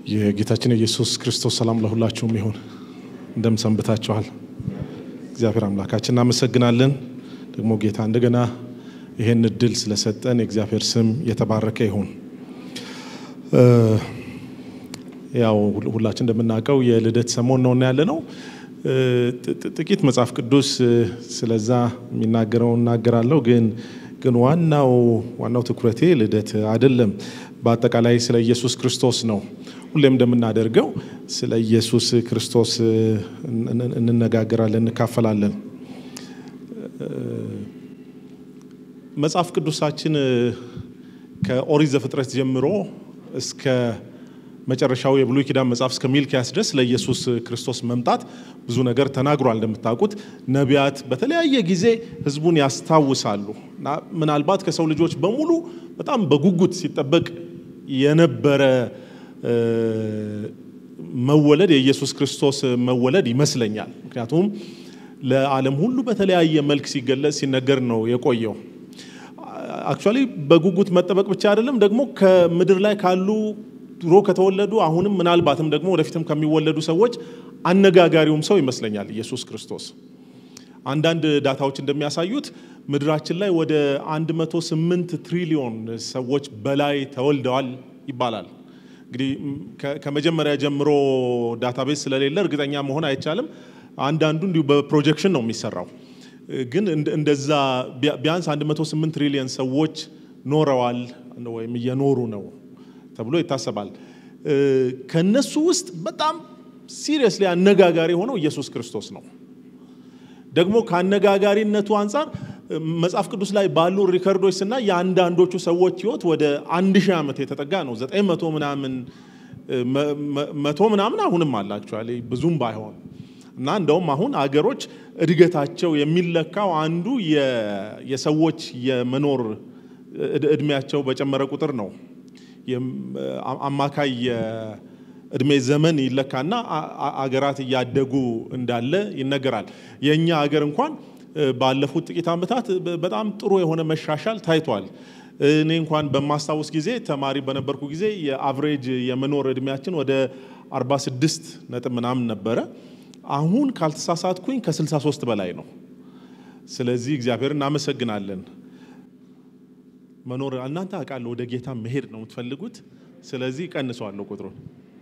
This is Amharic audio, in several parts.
የጌታችን ኢየሱስ ክርስቶስ ሰላም ለሁላችሁም ይሁን እንደም ሰንብታችኋል እግዚአብሔር አምላካችን እናመሰግናለን ደግሞ ጌታ እንደገና ይሄን እድል ስለሰጠን የእግዚአብሔር ስም የተባረከ ይሁን ያው ሁላችን እንደምናውቀው የልደት ሰሞን ነው ያለነው ጥቂት መጽሐፍ ቅዱስ ስለዛ የሚናገረው እናገራለሁ ግን ዋናው ትኩረቴ ልደት አይደለም በአጠቃላይ ስለ ኢየሱስ ክርስቶስ ነው ሁሌም እንደምናደርገው ስለ ኢየሱስ ክርስቶስ እንነጋገራለን እንካፈላለን መጽሐፍ ቅዱሳችን ከኦሪት ዘፍጥረት ጀምሮ እስከ መጨረሻው የብሉይ ኪዳን መጽሐፍ እስከ ሚልክያስ ድረስ ለኢየሱስ ክርስቶስ መምጣት ብዙ ነገር ተናግሯል እንደምታውቁት ነቢያት በተለያየ ጊዜ ህዝቡን ያስታውሳሉና ምናልባት ከሰው ልጆች በሙሉ በጣም በጉጉት ሲጠበቅ የነበረ መወለድ የኢየሱስ ክርስቶስ መወለድ ይመስለኛል ምክንያቱም ለዓለም ሁሉ በተለያየ መልክ ሲገለጽ ሲነገር ነው የቆየው አክቹአሊ በጉጉት መጠበቅ ብቻ አይደለም ደግሞ ከምድር ላይ ካሉ ድሮ ከተወለዱ አሁንም ምናልባትም ደግሞ ወደፊትም ከሚወለዱ ሰዎች አነጋጋሪውም ሰው ይመስለኛል ኢየሱስ ክርስቶስ አንዳንድ ዳታዎች እንደሚያሳዩት ምድራችን ላይ ወደ 108 ትሪሊዮን ሰዎች በላይ ተወልደዋል ይባላል እንግዲህ ከመጀመሪያ ጀምሮ ዳታቤዝ ስለሌለ እርግጠኛ መሆን አይቻልም አንዳንዱ እንዲሁ በፕሮጀክሽን ነው የሚሰራው ግን እንደዛ ቢያንስ 108 ትሪሊዮን ሰዎች ኖረዋል ወይም እየኖሩ ነው ተብሎ ይታሰባል ከነሱ ውስጥ በጣም ሲሪየስሊ አነጋጋሪ ሆነው ኢየሱስ ክርስቶስ ነው ደግሞ ካነጋጋሪነቱ አንፃር መጽሐፍ ቅዱስ ላይ ባሉ ሪከርዶችና ያንዳንዶቹ ሰዎች ህይወት ወደ 1000 ዓመት የተጠጋ ነው 900 ምናምን 100 ምናምን አሁንም አለ አክቹአሊ ብዙም ባይሆን እና እንደውም አሁን አገሮች እድገታቸው የሚለካው አንዱ የሰዎች የመኖር እድሜያቸው በጨመረ ቁጥር ነው አማካይ እድሜ ዘመን ይለካና አገራት ያደጉ እንዳለ ይነገራል የኛ አገር እንኳን ባለፉት ጥቂት ዓመታት በጣም ጥሩ የሆነ መሻሻል ታይቷል እኔ እንኳን በማስተዋወስ ጊዜ ተማሪ በነበርኩ ጊዜ የአቨሬጅ የመኖር እድሜያችን ወደ 46 ነጥብ ምናምን ነበር አሁን ካልተሳሳትኩኝ ከ63 በላይ ነው ስለዚህ እግዚአብሔርን እናመሰግናለን መኖር እናንተ አቃለ ወደ ጌታ መሄድ ነው የምትፈልጉት ስለዚህ ቀንሷለሁ ቁጥሩን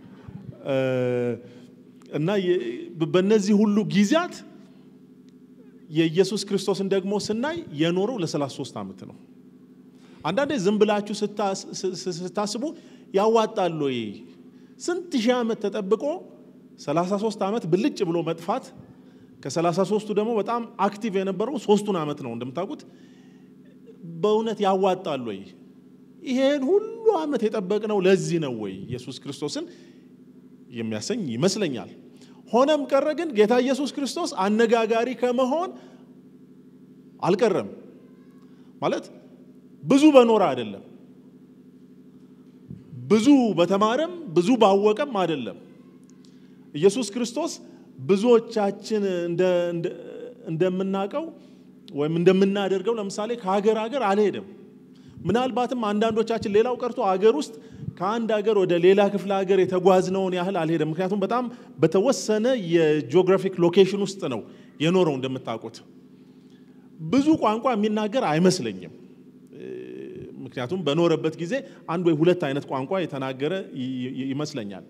እና በእነዚህ ሁሉ ጊዜያት የኢየሱስ ክርስቶስን ደግሞ ስናይ የኖረው ለ33 ዓመት ነው አንዳንዴ ዝም ብላችሁ ስታስቡ ያዋጣል ወይ ስንት ሺህ ዓመት ተጠብቆ 33 ዓመት ብልጭ ብሎ መጥፋት ከ33ቱ ደግሞ በጣም አክቲቭ የነበረው 3ቱን ዓመት ነው እንደምታውቁት በእውነት ያዋጣል ወይ ይሄን ሁሉ ዓመት የጠበቅነው ለዚህ ነው ወይ ኢየሱስ ክርስቶስን የሚያሰኝ ይመስለኛል ሆነም ቀረ ግን ጌታ ኢየሱስ ክርስቶስ አነጋጋሪ ከመሆን አልቀረም ማለት ብዙ በኖር አይደለም ብዙ በተማረም ብዙ ባወቀም አይደለም ኢየሱስ ክርስቶስ ብዙዎቻችን እንደምናቀው ወይም እንደምናደርገው ለምሳሌ ከሀገር አልሄደም ምናልባትም አንዳንዶቻችን ሌላው ቀርቶ ሀገር ውስጥ ከአንድ ሀገር ወደ ሌላ ክፍለ ሀገር የተጓዝነውን ያህል አልሄደም ምክንያቱም በጣም በተወሰነ የጂኦግራፊክ ሎኬሽን ውስጥ ነው የኖረው እንደምታውቁት ብዙ ቋንቋ የሚናገር አይመስለኝም ምክንያቱም በኖረበት ጊዜ አንድ ወይ ሁለት አይነት ቋንቋ የተናገረ ይመስለኛል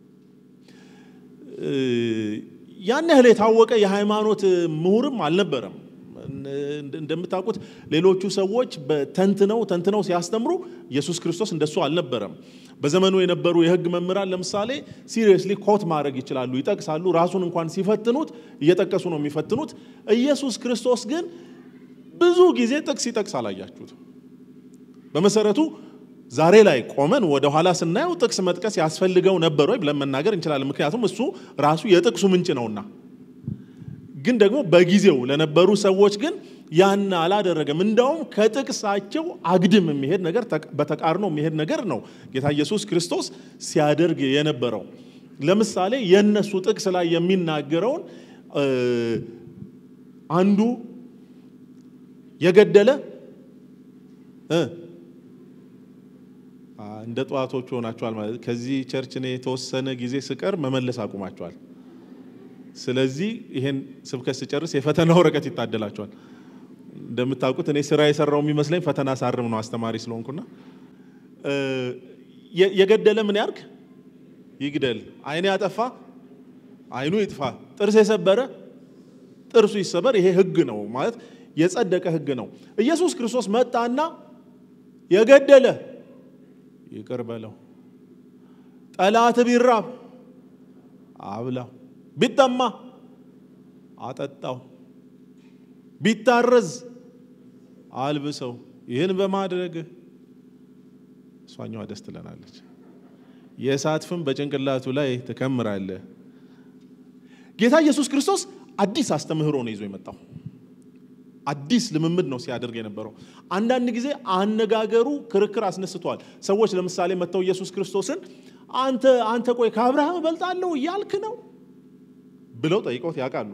ያን ያህል የታወቀ የሃይማኖት ምሁርም አልነበረም እንደምታውቁት ሌሎቹ ሰዎች ተንትነው ሲያስተምሩ ኢየሱስ ክርስቶስ እንደሱ አልነበረም በዘመኑ የነበሩ የሕግ መምህራን ለምሳሌ ሲሪየስሊ ኮት ማድረግ ይችላሉ ይጠቅሳሉ ራሱን እንኳን ሲፈትኑት እየጠቀሱ ነው የሚፈትኑት ኢየሱስ ክርስቶስ ግን ብዙ ጊዜ ጥቅስ ይጠቅስ አላያችሁት በመሰረቱ ዛሬ ላይ ቆመን ወደ ኋላ ስናየው ጥቅስ መጥቀስ ያስፈልገው ነበር ወይ ብለን መናገር እንችላለን ምክንያቱም እሱ ራሱ የጥቅሱ ምንጭ ነውና ግን ደግሞ በጊዜው ለነበሩ ሰዎች ግን ያን አላደረገም እንደውም ከጥቅሳቸው አግድም የሚሄድ ነገር በተቃርኖ የሚሄድ ነገር ነው ጌታ ኢየሱስ ክርስቶስ ሲያደርግ የነበረው ለምሳሌ የነሱ ጥቅስ ላይ የሚናገረውን አንዱ የገደለ እንደ ጧቶች ሆናችኋል ማለት ከዚህ ቸርች ነው የተወሰነ ጊዜ ስቀር መመለስ አቁማችኋል ስለዚህ ይሄን ስብከት ሲጨርስ የፈተና ወረቀት ይታደላችኋል እንደምታውቁት እኔ ስራ የሰራው የሚመስለኝ ፈተና ሳርም ነው አስተማሪ ስለሆንኩና የገደለ ምን ያርግ ይግደል አይኔ ያጠፋ አይኑ ይጥፋ ጥርስ የሰበረ ጥርሱ ይሰበር ይሄ ህግ ነው ማለት የጸደቀ ህግ ነው ኢየሱስ ክርስቶስ መጣና የገደለ ይቅር በለው ጠላት ቢራብ አብላው ቢጠማ አጠጣው ቢታረዝ አልብሰው ይሄን በማድረግ ሷኛው ደስ ትለናለች የሳትፍም በጭንቅላቱ ላይ ተከምራለ ጌታ ኢየሱስ ክርስቶስ አዲስ አስተምህሮ ነው ይዞ የመጣው አዲስ ልምምድ ነው ሲያደርግ የነበረው አንዳንድ ጊዜ አነጋገሩ ክርክር አስነስቷል ሰዎች ለምሳሌ መተው ኢየሱስ ክርስቶስን አንተ ቆይ ከአብርሃም በልጣለሁ ይያልክ ነው ብለው ጠይቀውት ያቃሉ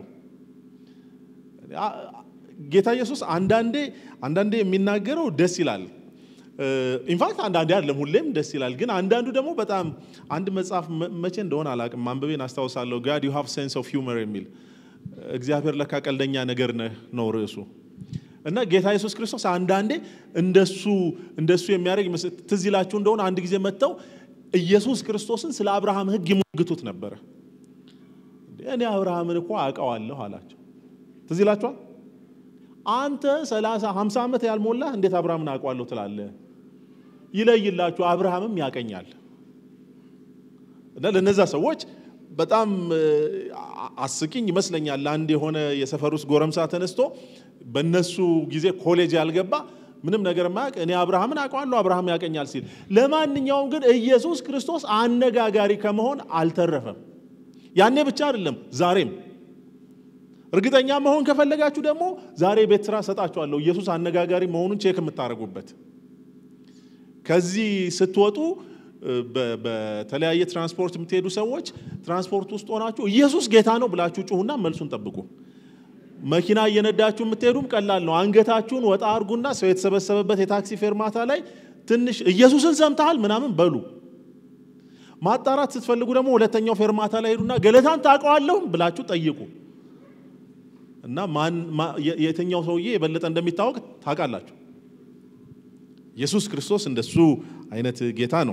ጌታ ኢየሱስ አንዳንዴ የሚናገረው ደስ ይላል ኢንፋክት አንዳንዴ አይደለም ሁሌም ደስ ይላል ግን አንዳንዱ ደግሞ በጣም አንድ መጽሐፍ መቼ እንደሆነ አላቅም ማንበቤን አስተዋውሳለሁ God you have sense of humor የሚል እግዚአብሔር ለካ ቀልደኛ ነገር ነው ርዕሱ እና ጌታ ኢየሱስ ክርስቶስ አንዳንዴ እንደሱ የሚያደርግ ትዝ ይላችሁ እንደሆነ አንድ ጊዜ መተው ኢየሱስ ክርስቶስን ስለ አብርሃም ህግ ይሞግቱት ነበር እኔ አብርሃምን እኮ አውቀዋለሁ አላቸው ትዝ ይላችኋል አንተ 30 50 ዓመት ያልሞላ እንዴት አብርሃምን አውቀዋለሁ ትላለህ ይለይላችሁ አብርሃምም ያቀኛል እና ለነዛ ሰዎች በጣም አስቂኝ ይመስለኛል አንድ የሆነ የሰፈሩስ ጎረምሳ ተነስቶ በነሱ ጊዜ ኮሌጅ ያልገባ ምንም ነገር ማያቅ እኔ አብርሃምን አውቀዋለሁ አብርሃም ያቀኛል ሲል ለማንኛውም ግን ኢየሱስ ክርስቶስ አነጋጋሪ ከመሆን አልተረፈም ያኔ ብቻ አይደለም ዛሬም እርግጠኛ መሆን ከፈለጋችሁ ደግሞ ዛሬ ቤት ስራ ሰጣችኋለሁ ኢየሱስ አነጋጋሪ መሆኑን ቼክ የምታረጉበት ከዚህ ስትወጡ በተለያየ ትራንስፖርት የምትሄዱ ሰዎች ትራንስፖርት ውስጥ ሆናችሁ ኢየሱስ ጌታ ነው ብላችሁ ጩሁና መልሱን ጠብቁ መኪና እየነዳችሁ የምትሄዱም ቀላል ነው አንገታችሁን ወጣ አርጉና ሰው የተሰበሰበበት የታክሲ ፌርማታ ላይ ትንሽ ኢየሱስን ሰምታል ምናምን በሉ ማጣራት ስትፈልጉ ደግሞ ሁለተኛው ፌርማታ ላይ ሄዱና ገለታን ታውቀዋለሁ ብላችሁ ጠይቁ እና የትኛው ሰውዬ የበለጠ እንደሚታወቅ ታውቃላችሁ ኢየሱስ ክርስቶስ እንደሱ አይነት ጌታ ነው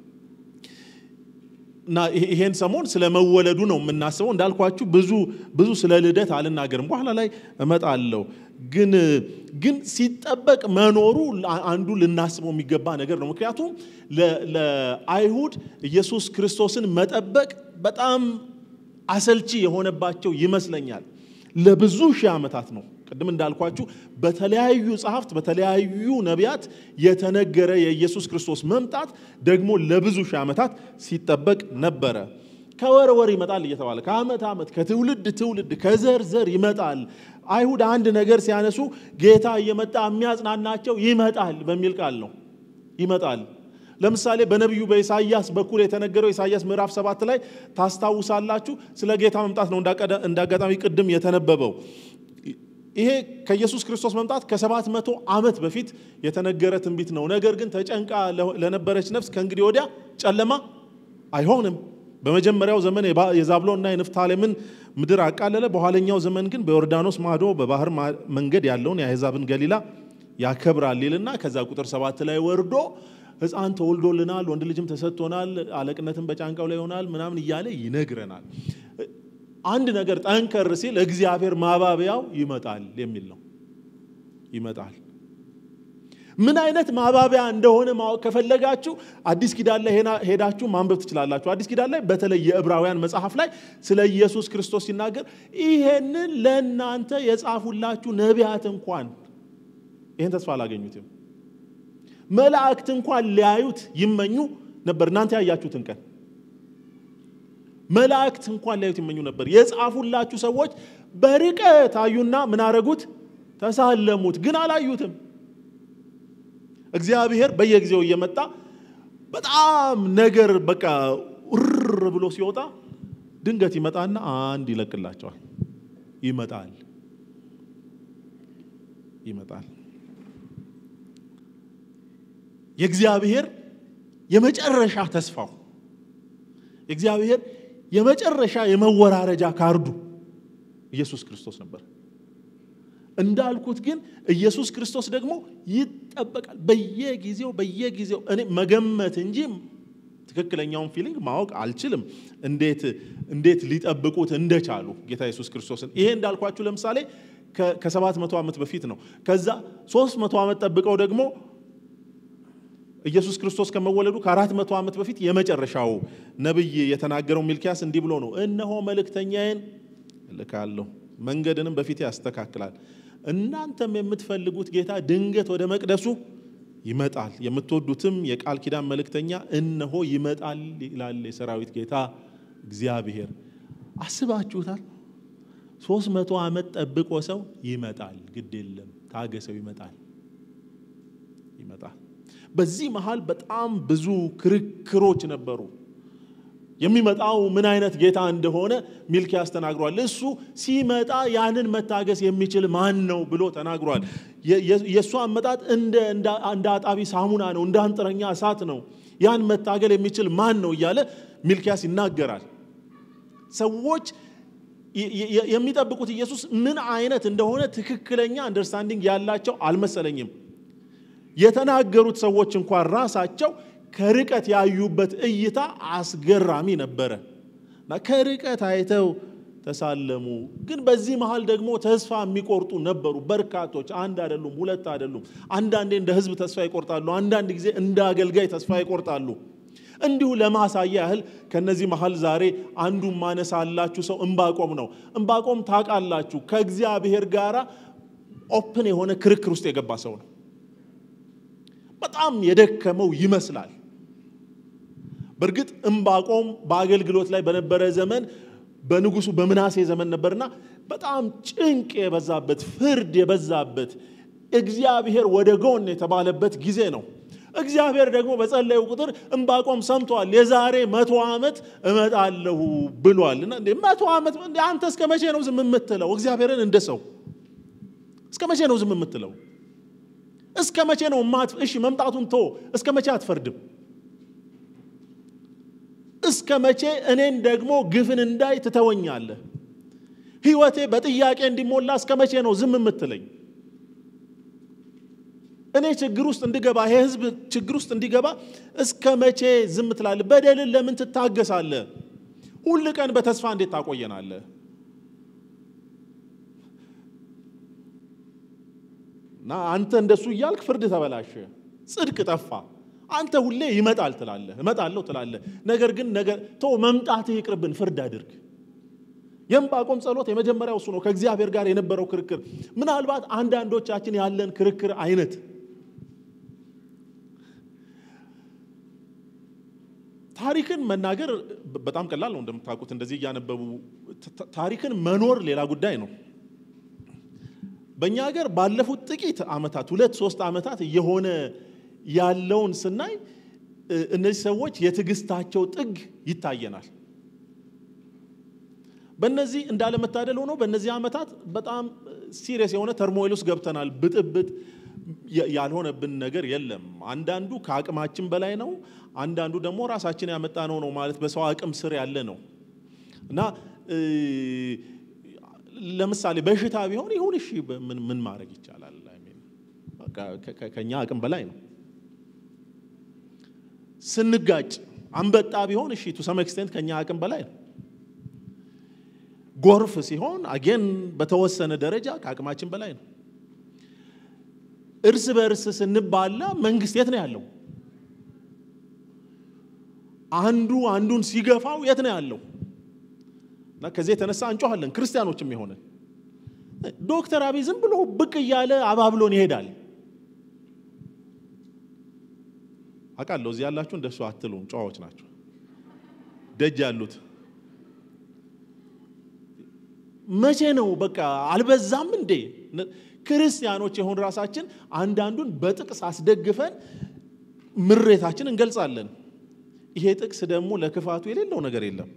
እና ይሄን ሰሞን ስለመወለዱ ነው የምናስበው እንዳልኳችሁ ብዙ ስለ ልደት አልናገርም በኋላ ላይ እመጣለሁ ግን ሲጠበቅ መኖሩ አንዱ ልናስበው የሚገባ ነገር ነው ምክንያቱም ለአይሁድ ኢየሱስ ክርስቶስን መጠበቅ በጣም አሰልቺ የሆነባቸው ይመስለኛል ለብዙ ሺህ ዓመታት ነው ቀደም እንዳልኳችሁ በተለያዩ ጻሕፍት በተለያዩ ነቢያት የተነገረ የኢየሱስ ክርስቶስ መምጣት ደግሞ ለብዙ ሺህ ዓመታት ሲጠበቅ ነበር ከወር ይመጣል እየተባለ ከዓመት ከትውልድ ከዘር ይመጣል አይሁድ አንድ ነገር ሲያነሱ ጌታ እየመጣ የሚያጽናናቸው ይመጣል በሚል ቃል ነው ይመጣል ለምሳሌ በነብዩ በኢሳይያስ በኩል የተነገረው ኢሳይያስ ምዕራፍ 7 ላይ ታስታውሳላችሁ ስለ ጌታ መምጣት ነው እንዳጋጣሚ ቅድም የተነበበው ይሄ ከኢየሱስ ክርስቶስ መምጣት ከ700 ዓመት በፊት የተነገረ ትንቢት ነው ነገር ግን ተጨንቃ ለነበረች ነፍስ ከእንግዲህ ወዲያ ጨለማ አይሆንም በመጀመሪያው ዘመን የዛብሎንና የንፍታሌምን ምድር አቃለለ በኋለኛው ዘመን ግን በዮርዳኖስ ማዶ በባህር መንገድ ያለውን የአሕዛብን ገሊላ ያከብራል ይልና ከዛ ቁጥር 7 ላይ ወርዶ ሕፃን ተወልዶልናል ወንድ ልጅም ተሰጥቶናል አለቅነትም በጫንቃው ላይ ይሆናል ምናምን ይያለ ይነግረናል አንድ ነገር ጠንከር ሲል እግዚአብሔር ማባቢያው ይመጣል የሚል ነው ይመጣል ምን አይነት ማባቢያ እንደሆነ ማወቅ ከፈለጋችሁ አዲስ ኪዳን ላይ ሄዳችሁ ማንበብ ትችላላችሁ አዲስ ኪዳን ላይ በተለይ የዕብራውያን መጽሐፍ ላይ ስለ ኢየሱስ ክርስቶስ ሲናገር ይሄንን ለእናንተ የጻፉላችሁ ነቢያት እንኳን ይሄን ተስፋ አላገኙትም መላእክት እንኳን ሊያዩት ይመኙ ነበር እናንተ ያያችሁትን ቀን መላእክት እንኳን ሊያዩት ይመኙ ነበር የጻፉላችሁ ሰዎች በርቀት አዩና ምን አረጉት ተሳለሙት ግን አላዩትም እግዚአብሔር በየጊዜው እየመጣ በጣም ነገር በቃ ውር ብሎ ሲወጣ ድንገት ይመጣና አንድ ይለቅላቸዋል ይመጣል የእግዚአብሔር የመጨረሻ ተስፋው እግዚአብሔር የመጨረሻ የመወራረጃ ካርዱ ኢየሱስ ክርስቶስ ነበር እንዳልኩት ግን ኢየሱስ ክርስቶስ ደግሞ ይጠበቃል በየጊዜው እኔ መገመት እንጂ ትክክለኛውን ፊሊንግ ማወቅ አልችልም እንዴት ሊጠብቁት እንደቻሉ ጌታ ኢየሱስ ክርስቶስን ይሄ እንዳልኳችሁ ለምሳሌ ከ700 ዓመት በፊት ነው ከዛ 300 ዓመት ጠብቀው ደግሞ ኢየሱስ ክርስቶስ ከመወለዱ ከ400 ዓመት በፊት የመጨረሻው ነብይ የተናገረው ሚልኪያስ እንዲህ ብሎ ነው እነሆ መልእክተኛዬን ልካለሁ መንገድንም በፊት ያስተካክላል እናንተም የምትፈልጉት ጌታ ድንገት ወደ መቅደሱ ይመጣል የምትወዱትም የቃል ኪዳን መልእክተኛ እነሆ ይመጣል ይላል የሰራዊት ጌታ እግዚአብሔር አስባችሁታል 300 ዓመት ጠብቆ ሰው ይመጣል ግድ የለም ታገሰው ይመጣል በዚህ መሃል በጣም ብዙ ክርክሮች ነበሩ የሚመጣው ምን አይነት ጌታ እንደሆነ ሚልኪያስ ተናግሯል እሱ ሲመጣ ያንን መታገስ የሚችል ማን ነው ብሎ ተናግሯል የሱ አመጣጥ እንደ አጣቢ ሳሙና ነው እንደ አንጥረኛ እሳት ነው ያን መታገል የሚችል ማን ነው እያለ ሚልኪያስ ይናገራል ሰዎች የሚጠብቁት ኢየሱስ ምን አይነት እንደሆነ ትክክለኛ አንደርስታንዲንግ ያላቸው አልመሰለኝም የተናገሩት ሰዎች እንኳን ራሳቸው ከርቀት ያዩበት እይታ አስገራሚ ነበርና ከርቀት አይተው ተሳለሙ ግን በዚህ መሃል ደግሞ ተስፋ የሚቆርጡ ነበሩ በርካቶች አንድ አይደሉም ሁለት አይደሉም አንዳንዴ እንደ ህዝብ ተስፋ ይቆርጣሉ አንዳንድ ጊዜ እንደ አገልጋይ ተስፋ ይቆርጣሉ እንዲሁ ለማሳያ ያህል ከነዚህ መሃል ዛሬ አንዱ ማነሳላችሁ ሰው እንባቆም ነው እንባቆም ታቃላችሁ ከእግዚአብሔር ጋራ ኦፕን የሆነ ክርክር ውስጥ የገባ ሰው ነው በጣም የደከመው ይመስላል በርግጥ እንባቆም በአገልግሎት ላይ በነበረ ዘመን በንጉሱ በመናሴ ዘመን ነበርና በጣም ጭንቅ የበዛበት ፍርድ የበዛበት እግዚአብሔር ወደ ጎን የተባለበት ጊዜ ነው እግዚአብሔር ደግሞ በጸለየው ቁጥር እንባቆም ሰምቷል የዛሬ 100 ዓመት እመጣለሁ ብሏልና እንዴ 100 ዓመት አንተ እስከ መቼ ነው ዝም የምትለው እግዚአብሔርን እንደሰው እስከ መቼ ነው ዝም የምትለው እስከ መቼ ነው እሺ መምጣቱን ተው እስከ መቼ አትፈርድም እስከ መቼ እኔን ደግሞ ግፍን እንዳይ ትተወኛለህ ህይወቴ በጥያቄ እንዲሞላ እስከ መቼ ነው ዝም የምትለኝ እኔ ችግር ውስጥ እንድገባ የህዝብ ችግር ውስጥ እንዲገባ እስከ መቼ ዝም ትላለህ በደልን ለምን ትታገሳለህ ሁሉ ቀን በተስፋ እንዴት ታቆየናለህ ና አንተ እንደሱ ይያልክ ፍርድ ተበላሸ ጽድቅ ጠፋ አንተ ሁሌ ይመጣል ትላለህ እመጣለሁ ትላለህ ነገር ግን ተው መምጣትህ ይቅርብን ፍርድ አድርግ የእንባቆም ጸሎት የመጀመሪያው እሱ ነው ከእግዚአብሔር ጋር የነበረው ክርክር ምናልባት አንዳንዶቻችን ያለን ክርክር አይነት ታሪክን መናገር በጣም ቀላል ነው እንደምታውቁት እንደዚህ ያነበቡ ታሪክን መኖር ሌላ ጉዳይ ነው በእኛ ሀገር ባለፉት ጥቂት አመታት 2-3 አመታት የሆነ ያለውን ስናይ እነዚህ ሰዎች የትግስታቸው ጥግ ይታየናል በእነዚህ እንዳለመታደል ሆኖ በእነዚህ አመታት በጣም ሲሪየስ የሆነ ተርሞይሉስ ገብተናል ብጥብጥ ያልሆነብን ነገር የለም አንዳንዱ ከአቅማችን በላይ ነው አንዳንዱ ደግሞ ራሳችን ያመጣነው ነው ማለት በሰው አቅም ስር ያለ ነው እና ለምሳሌ በሽታ ቢሆን ይሁን እሺ ምን ማድረግ ይቻላል ከኛ አቅም በላይ ነው ስንጋጭ አንበጣ ቢሆን እሺ to some extent ከኛ አቅም በላይ ነው ጎርፍ ሲሆን አገን በተወሰነ ደረጃ ከአቅማችን በላይ ነው እርስ በርስ ስንባላ መንግስት የት ነው ያለው አንዱን ሲገፋው የት ነው ያለው እና ከዚህ ተነሳ አንጮሃለን ክርስቲያኖችም ይሆነ ዶክተር አብይ ዝም ብሎ ብቅ ያለ አባብሎን ይሄዳል አቃለው እዚህ ያላችሁ እንደሱ አትሉም ጫዎች ናቸው ደጅ ያሉት መቼ ነው በቃ አልበዛም እንዴ ክርስቲያኖች የሆን ራሳችን አንዳንዱን በጥቅስ አስደግፈን ምሬታችን እንገልጻለን ይሄ ጥቅስ ደግሞ ለክፋቱ የሌለው ነገር የለም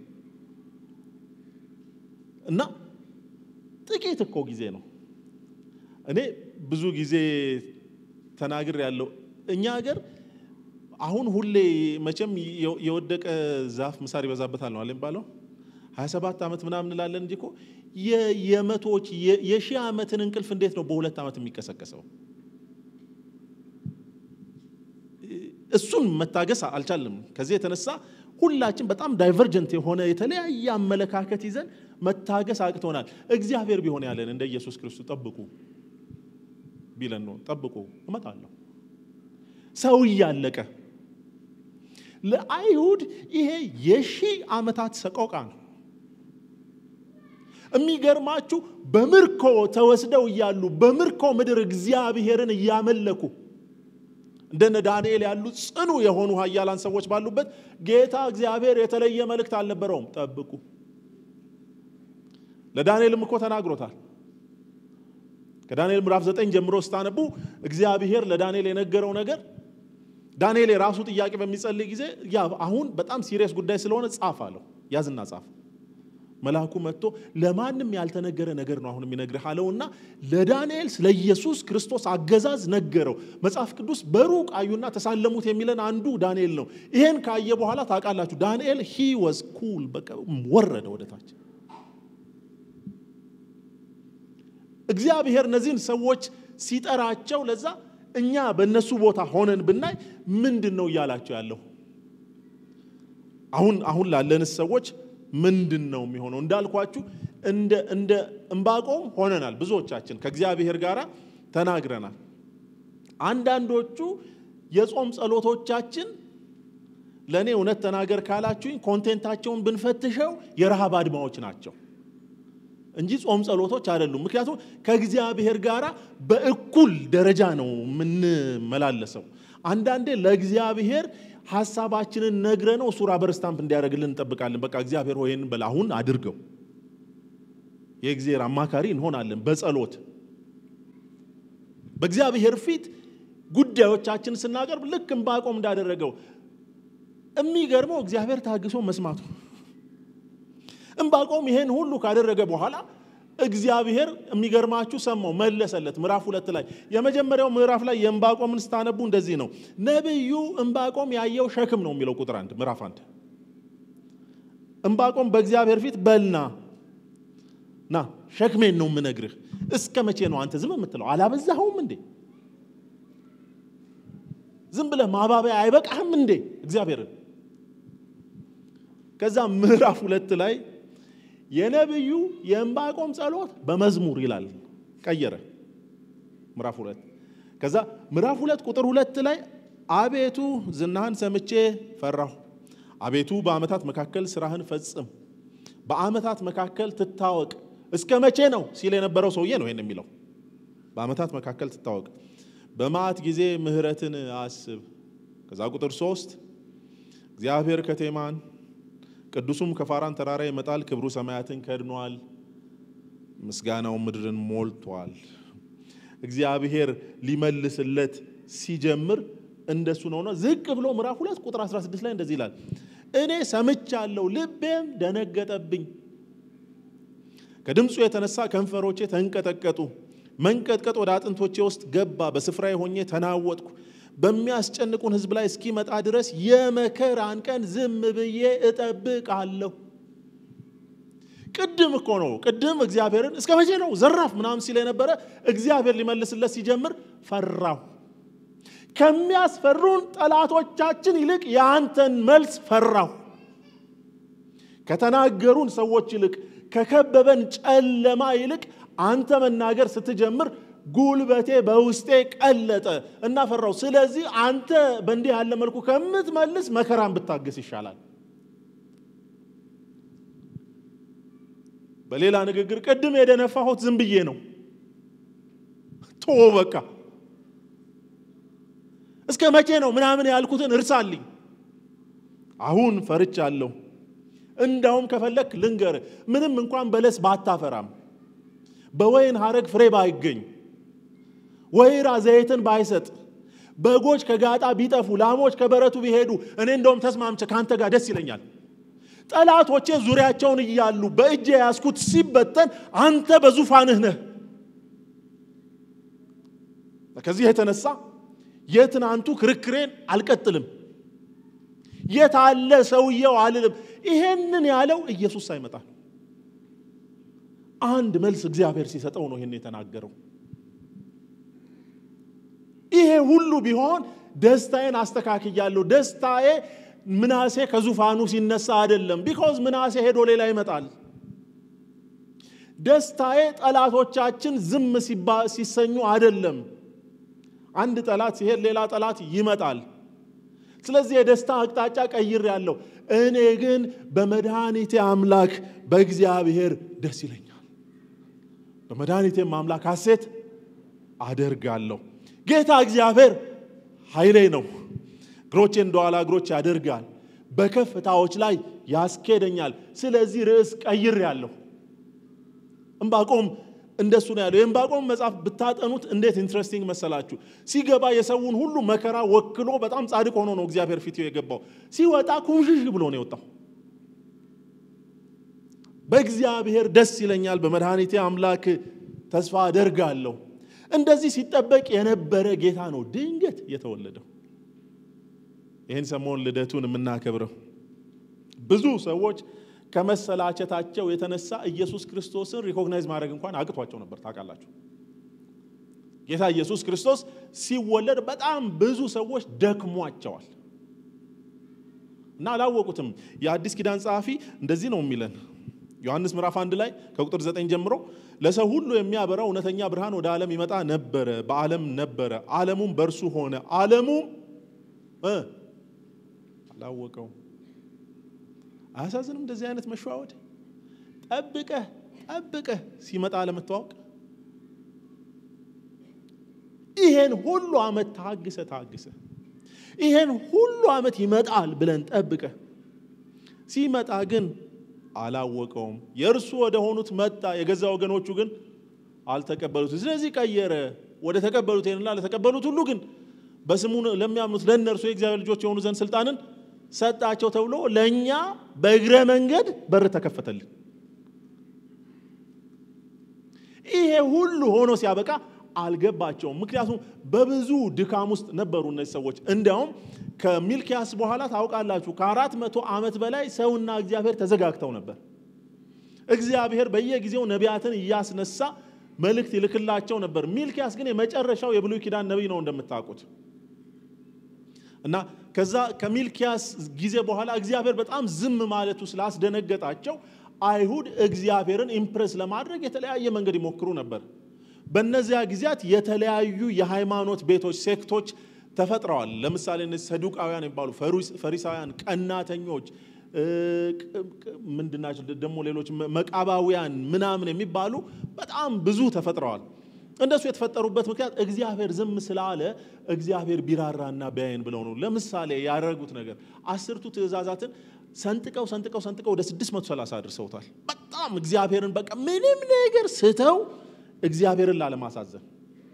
እና ጥቂት እኮ ጊዜ ነው እኔ ብዙ ጊዜ ተናግር ያለው እኛ ሀገር አሁን ሁሌ መቼም የወደቀ ዛፍ ምሳር ይበዛበታል ነው አለም ባለው 27 ዓመት ምናምን እንላለን እንጂ እኮ የመቶዎች የሺህ ዓመትን እንቅልፍ እንዴት ነው በሁለት ዓመት የሚከሰከሰው እሱን መታገስ አልቻለም ከዚህ የተነሳ ሁላችን በጣም ዳይቨርጀንት የሆነ የተለያየ አመለካከት ይዘን መታገስ አቅቶናል እግዚአብሔር ቢሆን ያለን እንደ ኢየሱስ ክርስቶስ ጠብቁ ቢለን ነው ጠብቁ እመጣለሁ ሰው ያለቀ ለአይሁድ ይሄ የሺህ ዓመታት ሰቆቃ ነው የሚገርማችሁ በምርኮ ተወስደው ይያሉ በምርኮ ምድር እግዚአብሔርን ያመለኩ እንደነ ዳንኤል ያሉ ጽኑ የሆኑ ኃያላን ሰዎች ባሉበት ጌታ እግዚአብሔር የተለየ መልእክት አልነበረውም ጠብቁ ለዳንኤልም እኮ ተናግሮታል ከዳንኤል ምዕራፍ 9 ጀምሮ ስታነቡ እግዚአብሔር ለዳንኤል የነገረው ነገር ዳንኤል የራሱ ጥያቄ በሚጸልይ ጊዜ ያ አሁን በጣም ሲሪየስ ጉዳይ ስለሆነ ጻፍ አለው ያዝና ጻፍ መልአኩ መጥቶ ለማንም ያልተነገረ ነገር ነው አሁን የሚነግርህ አለውና ለዳንኤል ስለ ኢየሱስ ክርስቶስ አገዛዝ ነገረው መጽሐፍ ቅዱስ በሩቅ አዩና ተሳለሙት የሚለን አንዱ ዳንኤል ነው ይሄን ካየ በኋላ ታውቃላችሁ ዳንኤል he was cool በቃ ወረደ ወደታች እግዚአብሔር እነዚህን ሰዎች ሲጠራቸው ለዛ እኛ በእነሱ ቦታ ሆነን ብናይ ምንድነው ያላቸው ያለው አሁን ላለንስ ሰዎች ምንድነው የሚሆነው እንዳልኳችሁ እንደ እንባቆም ሆነናል ብዙዎቻችን ከእግዚአብሔር ጋራ ተናግረናል አንዳንዶቹ የጾም ጸሎቶቻችን ለኔ እውነት ተናገር ካላችሁኝ ኮንቴንታቸውን ብንፈትሸው የረሃብ አድማዎች ናቸው እንጂ ጾም ጸሎቶች አይደሉም ምክንያቱም ከእግዚአብሔር ጋራ በእኩል ደረጃ ነው ምን መላለሰው አንዳንዴ ለእግዚአብሔር ሐሳባችንን ነግረነው ሱራ በርስታምፕ እንዲያደርግልን እንጠብቃለን በቃ እግዚአብሔር ሆይን በላሁን አድርገው የእግዚአብሔር አማካሪ እንሆናለን በጸሎት በእግዚአብሔር ፊት ጉዳዮቻችን ስናቀርብ ልክ እንባቆም እንዳደረገው የሚገርመው እግዚአብሔር ታግሶ መስማቱ እንባቆም ይሄን ሁሉ ካደረገ በኋላ እግዚአብሔር የሚገርማችሁ ሰማው መለሰለት ምዕራፍ 2 ላይ የመጀመሪያው ምዕራፍ ላይ የእንባቆምን ስታነቡ እንደዚህ ነው ነብዩ እንባቆም ያየው ሸክም ነው የሚለው ቁጥር 1 ምዕራፍ 1 እንባቆም በእግዚአብሔር ፊት በልና ሸክሜን ነው ምነግርህ እስከመቼ ነው አንተ ዝም የምትለው አላበዛኸውም እንዴ ዝም ብለህ ማባበያ አይበቃህም እንዴ እግዚአብሔር ከዛ ምዕራፍ 2 ላይ የነብዩ የእንባቆም ጸሎት በመዝሙር ይላል ቀየረ ምዕራፍ 2 ከዛ ምዕራፍ 2 ቁጥር 2 ላይ አቤቱ ዝናህን ሰምቼ ፈራሁ አቤቱ በአመታት መካከል ስራህን ፈጽም በአመታት መካከል ትታወቅ እስከመቼ ነው ሲል የነበረው ሰውዬ ነው ይሄን የሚለው በአመታት መካከል ትታወቅ በማት ጊዜ ምህረትን አስብ ከዛ ቁጥር 3 እግዚአብሔር ከቴማን ቅዱሱም ከፋራን ተራራ ይመጣል ክብሩ ሰማያትን ከድኗል ምስጋናው ምድርን ሞልቷል እግዚአብሔር ሊመልስለት ሲጀምር እንደሱ ነውና ዝቅ ብሎ ምዕራፍ 2 ቁጥር 16 ላይ እንደዚህ ይላል እኔ ሰምቻለሁ ልቤም ደነገጠብኝ ከድምጹ የተነሳ ከንፈሮቼ ተንቀጠቀጡ መንቀጥቀጥ ወደ አጥንቶቼ ውስጥ ገባ በስፍራዬ ሆኜ ተናወጥኩ በሚያስጨንቁን ህዝብ ላይ እስኪመጣ ድረስ የመከራን ቀን ዝም ብዬ እጠብቃለሁ ቅድም እኮ ነው ቅድም እግዚአብሔርን እስከመቼ ነው ዘራፍ ምናምን ሲል የነበረ እግዚአብሔር ሊመልስለት ሲጀምር ፈራው ከሚያስፈሩን ጠላቶቻችን ይልቅ ያንተን መልስ ፈራው ከተናገሩን ሰዎች ይልቅ ከከበበን ጨለማ ይልቅ አንተ መናገር ስትጀምር ጉልበቴ በውስጤ ቀለጠ እና ፈራው ስለዚህ አንተ በእንዲህ ያለ መልኩ ከምትመልስ መከራን ብታገስ ይሻላል በሌላ ንግግር ቀድም የደነፋሁት ዝም ብዬ ነው በቃ እስከ መቼ ነው ምናምን ያልኩትን እርሳልኝ አሁን ፈርቻለሁ እንዳውም ከፈለክ ልንገር ምንም እንኳን በለስ ባታፈራም በወይን ሐረግ ፍሬ ባይገኝ ወይራ ዘይትን ባይሰጥ በጎች ከጋጣ ቢጠፉ ላሞች ከበረቱ ቢሄዱ እኔ እንደውም ተስማምቼ ካንተ ጋር ደስ ይለኛል ጠላቶቼ ዙሪያቸውን ይያሉ በእጄ ያስኩት ሲበተን አንተ በዙፋንህ ነህ ከዚህ የተነሳ የትናንቱ ክርክሬን አልቀጥልም የታለ ሰውየው አልልም ይሄንን ያለው ኢየሱስ ሳይመጣ አንድ መልስ እግዚአብሔር ሲሰጠው ነው ይሄን የተናገረው ይሄ ሁሉ ቢሆን ደስታዬን አስተካክያለሁ ደስታዬ ምናሴ ከዙፋኑ ሲነሳ አይደለም because ምናሴ ሄዶ ሌላ ይመጣል ደስታዬ ጠላቶቻችን ዝም ሲሰኙ አይደለም አንድ ጠላት ሲሄድ ሌላ ጠላት ይመጣል ስለዚህ የደስታ አቅጣጫ ቀይር ያለው እኔ ግን በመድኃኒቴ አምላክ በእግዚአብሔር ደስ ይለኛል በመድኃኒቴ አምላክ ሐሴት አደርጋለሁ ጌታ እግዚአብሔር ኃይሌ ነው ግሮቼ እንደዋላ ግሮቼ ያደርጋል በከፍታዎች ላይ ያስኬደኛል ስለዚህ ርዕስ ቀይር ያለው እንባቆም እንደሱ ነው ያለው እንባቆም መጽሐፍ ብታጠኑት እንዴት ኢንትረስቲንግ መሰላችሁ ሲገባ የሰውን ሁሉ መከራ ወክሎ በጣም ጻድቅ ሆኖ ነው እግዚአብሔር ፊት የገባው ሲወጣ ኩምሽሽ ብሎ ነው የወጣው በእግዚአብሔር ደስ ይለኛል በመድኃኒቴ አምላክ ተስፋ አደርጋለሁ እንደዚህ ሲጠበቅ የነበረ ጌታ ነው ድንገት የተወለደው ይሄን ሰሞን ልደቱን የምናከብረው ብዙ ሰዎች ከመሰላቸታቸው የተነሳ ኢየሱስ ክርስቶስን ሪኮግናይዝ ማድረግ እንኳን አቅቷቸው ነበር ታውቃላችሁ ጌታ ኢየሱስ ክርስቶስ ሲወለድ በጣም ብዙ ሰዎች ደክሟቸዋል እና አላወቁትም የአዲስ ኪዳን ጸሐፊ እንደዚህ ነው የሚለን ዮሐንስ ምዕራፍ 1 ላይ ከቁጥር 9 ጀምሮ ለሰው ሁሉ የሚያበራው እውነተኛ ብርሃን ወደ ዓለም ይመጣ ነበር በዓለም ነበር ዓለሙም በእርሱ ሆነ ዓለሙም አላወቀው አሳዝንም እንደዚህ አይነት መሽዋወድ ጠብቀህ ሲመጣ ለመተዋወቅ ይሄን ሁሉ አመት ታግሰ ይሄን ሁሉ አመት ይመጣል ብለን ጠብቀህ ሲመጣ ግን አላወቀውም የእርሱ ወደ ሆኑት መጣ የገዛ ወገኖቹ ግን አልተቀበሉት ስለዚህ ቀየረ ወደ ተቀበሉትና ለተቀበሉት ሁሉ ግን በስሙ ለሚያምኑት ለእነርሱ የእግዚአብሔር ልጆች የሆኑ ዘንድ ስልጣንን ሰጣቸው ተብሎ ለኛ በእግረ መንገድ በር ተከፈተልን ይሄ ሁሉ ሆኖ ሲያበቃ አልገባቸውም ምክንያቱም በብዙ ድካም ውስጥ ነበሩ እነዚህ ሰዎች እንዲያውም ከሚልኪያስ በኋላ ታውቃላችሁ ከ400 ዓመት በላይ ሰውና እግዚአብሔር ተዘጋግተው ነበር እግዚአብሔር በየጊዜው ነቢያትን ያስነሳ መልእክት ይልክላቸው ነበር ሚልኪያስ ግን የመጨረሻው የብሉይ ኪዳን ነብይ ነው እንደምታውቁት እና ከዛ ከሚልኪያስ ጊዜ በኋላ እግዚአብሔር በጣም ዝም ማለቱ ስላስደነገጣቸው አይሁድ እግዚአብሔርን ኢምፕሬስ ለማድረግ የተለያየ መንገድ ይሞክሩ ነበር በእነዚያ ጊዜያት የተለያዩ የሃይማኖት ቤቶች ሴክቶች ተፈጥረዋል ለምሳሌ እነዚህ ሰዱቃውያን ይባሉ ፈሪሳውያን ቀናተኞች ምንድናቸው ደሞ ሌሎች መቃባውያን ምናምን የሚባሉ በጣም ብዙ ተፈጥረዋል እንደሱ የተፈጠሩበት ምክንያት እግዚአብሔር ዝም ስላለ እግዚአብሔር ቢራራና ቢያየን ብለው ነው ለምሳሌ ያደረጉት ነገር 10ቱ ትእዛዛትን ሰንጥቀው ወደ 630 አድርሰውታል በጣም እግዚአብሔርን በቃ ምንም ነገር ስተው እግዚአብሔርን ላለማሳዘን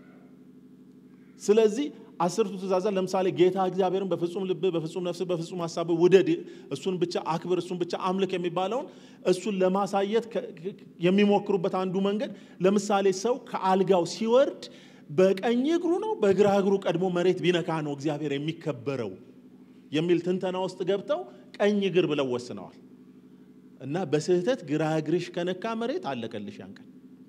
ስለዚህ 10ቱ ትእዛዛት ለምሳሌ ጌታ እግዚአብሔርን በፍጹም ልብ በፍጹም ነፍስ በፍጹም ሐሳብ ውደድ እሱን ብቻ አክብር እሱን ብቻ አምልክ የሚባለውን እሱን ለማሳየት የሚሞክሩበት አንዱ መንገድ ለምሳሌ ሰው ከአልጋው ሲወርድ በቀኝ እግሩ ነው በግራ እግሩ ቀድሞ መሬት ቢነካ ነው እግዚአብሔር የሚከበረው የሚል ትንተና ውስጥ ገብተው ቀኝ እግር ብለው ወስነዋል እና በስህተት ግራ እግርሽ ከነካ መሬት አለቀልሽ ያንቀ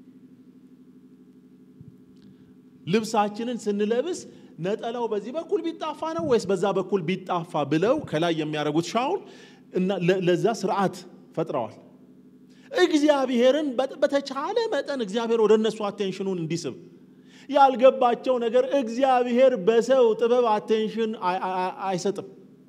ልብሳችንን ስንለብስ ነጠላው በዚህ በኩል ቢጣፋ ነው ወይስ በዛ በኩል ቢጣፋ ብለው ከላይ የሚያረጉት ሻውል እና ለዛ ስርዓት ፈጥረዋል እግዚአብሔርን በተቻለ መጠን እግዚአብሔር ወደነሱ አቴንሽኑን እንዲስብ ያልገባቸው ነገር እግዚአብሔር በሰው ጥበብ አቴንሽን አይሰጥም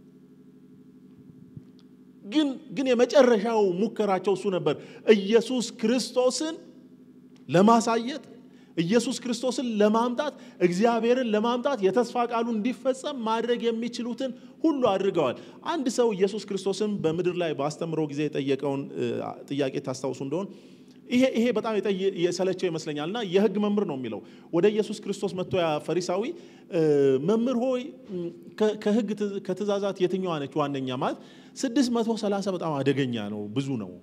ግን የመጨረሻው ሙከራቸው እሱ ነበር ኢየሱስ ክርስቶስን ለማሳየት ኢየሱስ ክርስቶስን ለማምጣት እግዚአብሔርን ለማምጣት የተስፋ ቃሉ እንዲፈጸም ማድረግ የሚችሉትን ሁሉ አድርገዋል አንድ ሰው ኢየሱስ ክርስቶስን በመድር ላይ ባስተምረው ጊዜ የጠየቀውን ጥያቄ ታስታውሱ እንደሆነ ይሄ በጣም የሰለቸው ይመስለኛልና የሕግ መምህር ነው የሚለው ወደ ኢየሱስ ክርስቶስ መጥቶ ያ ፈሪሳዊ መምህር ሆይ ከሕግ ከትእዛዛት የትኛዋ ነች ዋነኛ ማለት 630 በጣም አደገኛ ነው ብዙ ነው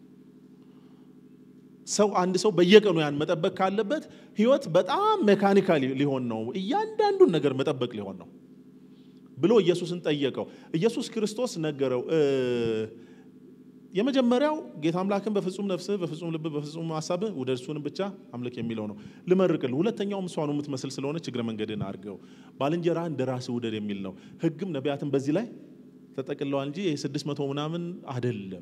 ሰው አንድ ሰው በየቀኑ ያን መጠበቅ ካለበት ህይወት በጣም ሜካኒካሊ ሊሆን ነው እያንዳንዱን ነገር መጠበቅ ሊሆን ነው ብሎ ኢየሱስን ጠየቀው ኢየሱስ ክርስቶስ ነገረው የመጀመሪያው ጌታ አምላክን በፍጹም ነፍስህ በፍጹም ልብ በፍጹም ሐሳብህ ወደርሱንም ብቻ አምልክ የሚለው ነው ልመርቅል ሁለተኛው ምሷኑ የምትመስል ስለሆነ ችግረ መንገድን አርገው ባልንጀራ እንደራስህ ወደር የሚል ነው ህግም ነቢያትን በዚህ ላይ ተጠቅለዋል እንጂ ይሄ 600 ምናምን አይደለም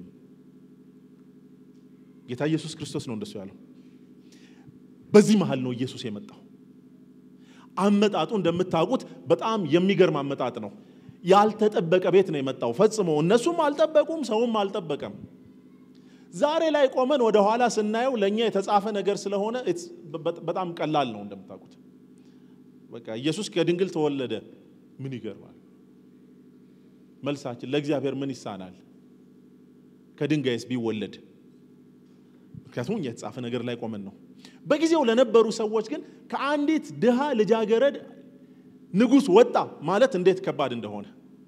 ጌታ ኢየሱስ ክርስቶስ ነው እንደሱ ያለው በዚህ መሃል ነው ኢየሱስ የመጣው አመጣጡ እንደምታውቁት በጣም የሚገርም አመጣጥ ነው ያልተጠበቀ ቤት ነው የመጣው ፈጽሞ እነሱም አልጠበቁም ሰውም አልጠበቀም ዛሬ ላይ ቆመን ወደ ኋላ ስናየው ለኛ የተጻፈ ነገር ስለሆነ በጣም ቀላል ነው እንደምታውቁት በቃ ኢየሱስ ከድንግል ተወለደ ምን ይገርማል መልሳችን ለእግዚአብሔር ምን ይሳናል ከድንጋይስ ቢወለድ ምክንያቱም የተጻፈ ነገር ላይ ቆመን ነው በጊዜው ለነበሩ ሰዎች ግን ከአንዲት ድሃ ልጃገረድ ንጉስ ወጣ ማለት እንዴት ከባድ እንደሆነ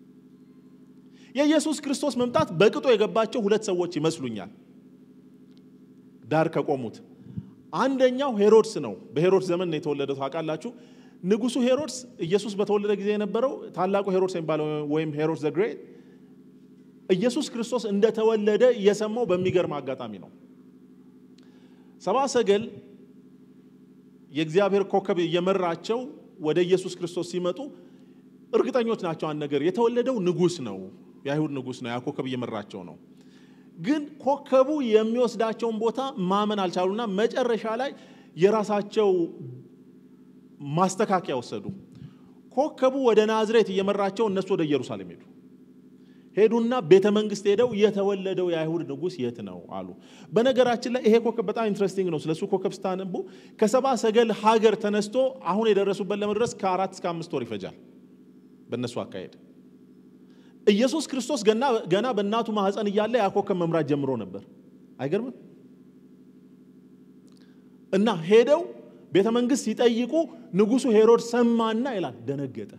የኢየሱስ ክርስቶስ መምጣት በቅጦ የገባቸው ሁለት ሰዎች ይመስሉኛል ዳር ከቆሙት አንደኛው ሄሮድስ ነው በሄሮድስ ዘመን ነው የተወለደው ታውቃላችሁ ንጉሱ ሄሮድስ ኢየሱስ በተወለደ ጊዜ የነበረው ታላቁ ሄሮድስ የሚባለው ወይም ሄሮድስ ዘ ግሬት ኢየሱስ ክርስቶስ እንደተወለደ የሰማው በሚገርም አጋጣሚ ነው ሰባ ሰገል የእግዚአብሔር ኮከብ የመራቸው ወደ ኢየሱስ ክርስቶስ ሲመጡ እርግጠኞች ናቸው አንድ ነገር የተወለደው ንጉስ ነው የአይሁድ ንጉስ ነው ያ ኮከብ የመራቸው ነው ግን ኮከቡ የሚወስዳቸው ቦታ ማመን አልቻሉና መጨረሻ ላይ የራሳቸው ማስተካከያ ወሰዱ ኮከቡ ወደ ናዝሬት የመራቸው እነሱ ወደ ኢየሩሳሌም ሄዱና ቤተ መንግስት ሄደው የተወለደው የአይሁድ ንጉስ የት ነው አሉ በነገራችን ላይ ይሄ ኮከብ በጣም ኢንትረስቲንግ ነው ስለሱ ኮከብ ስታነቡ ከሰባ ሰገል ሀገር ተነስቶ አሁን የደረሱበት ለመድረስ ከ4 እስከ 5 ወር ይፈጃል በእነሱ አካሄድ ኢየሱስ ክርስቶስ ገና በእናቱ ማህፀን እያለ ያ ኮከብ መምራት ጀምሮ ነበር አይገርምም እና ሄደው ቤተ መንግስት ሲጠይቁ ንጉሱ ሄሮድስ ሰማና ይላል ደነገጠ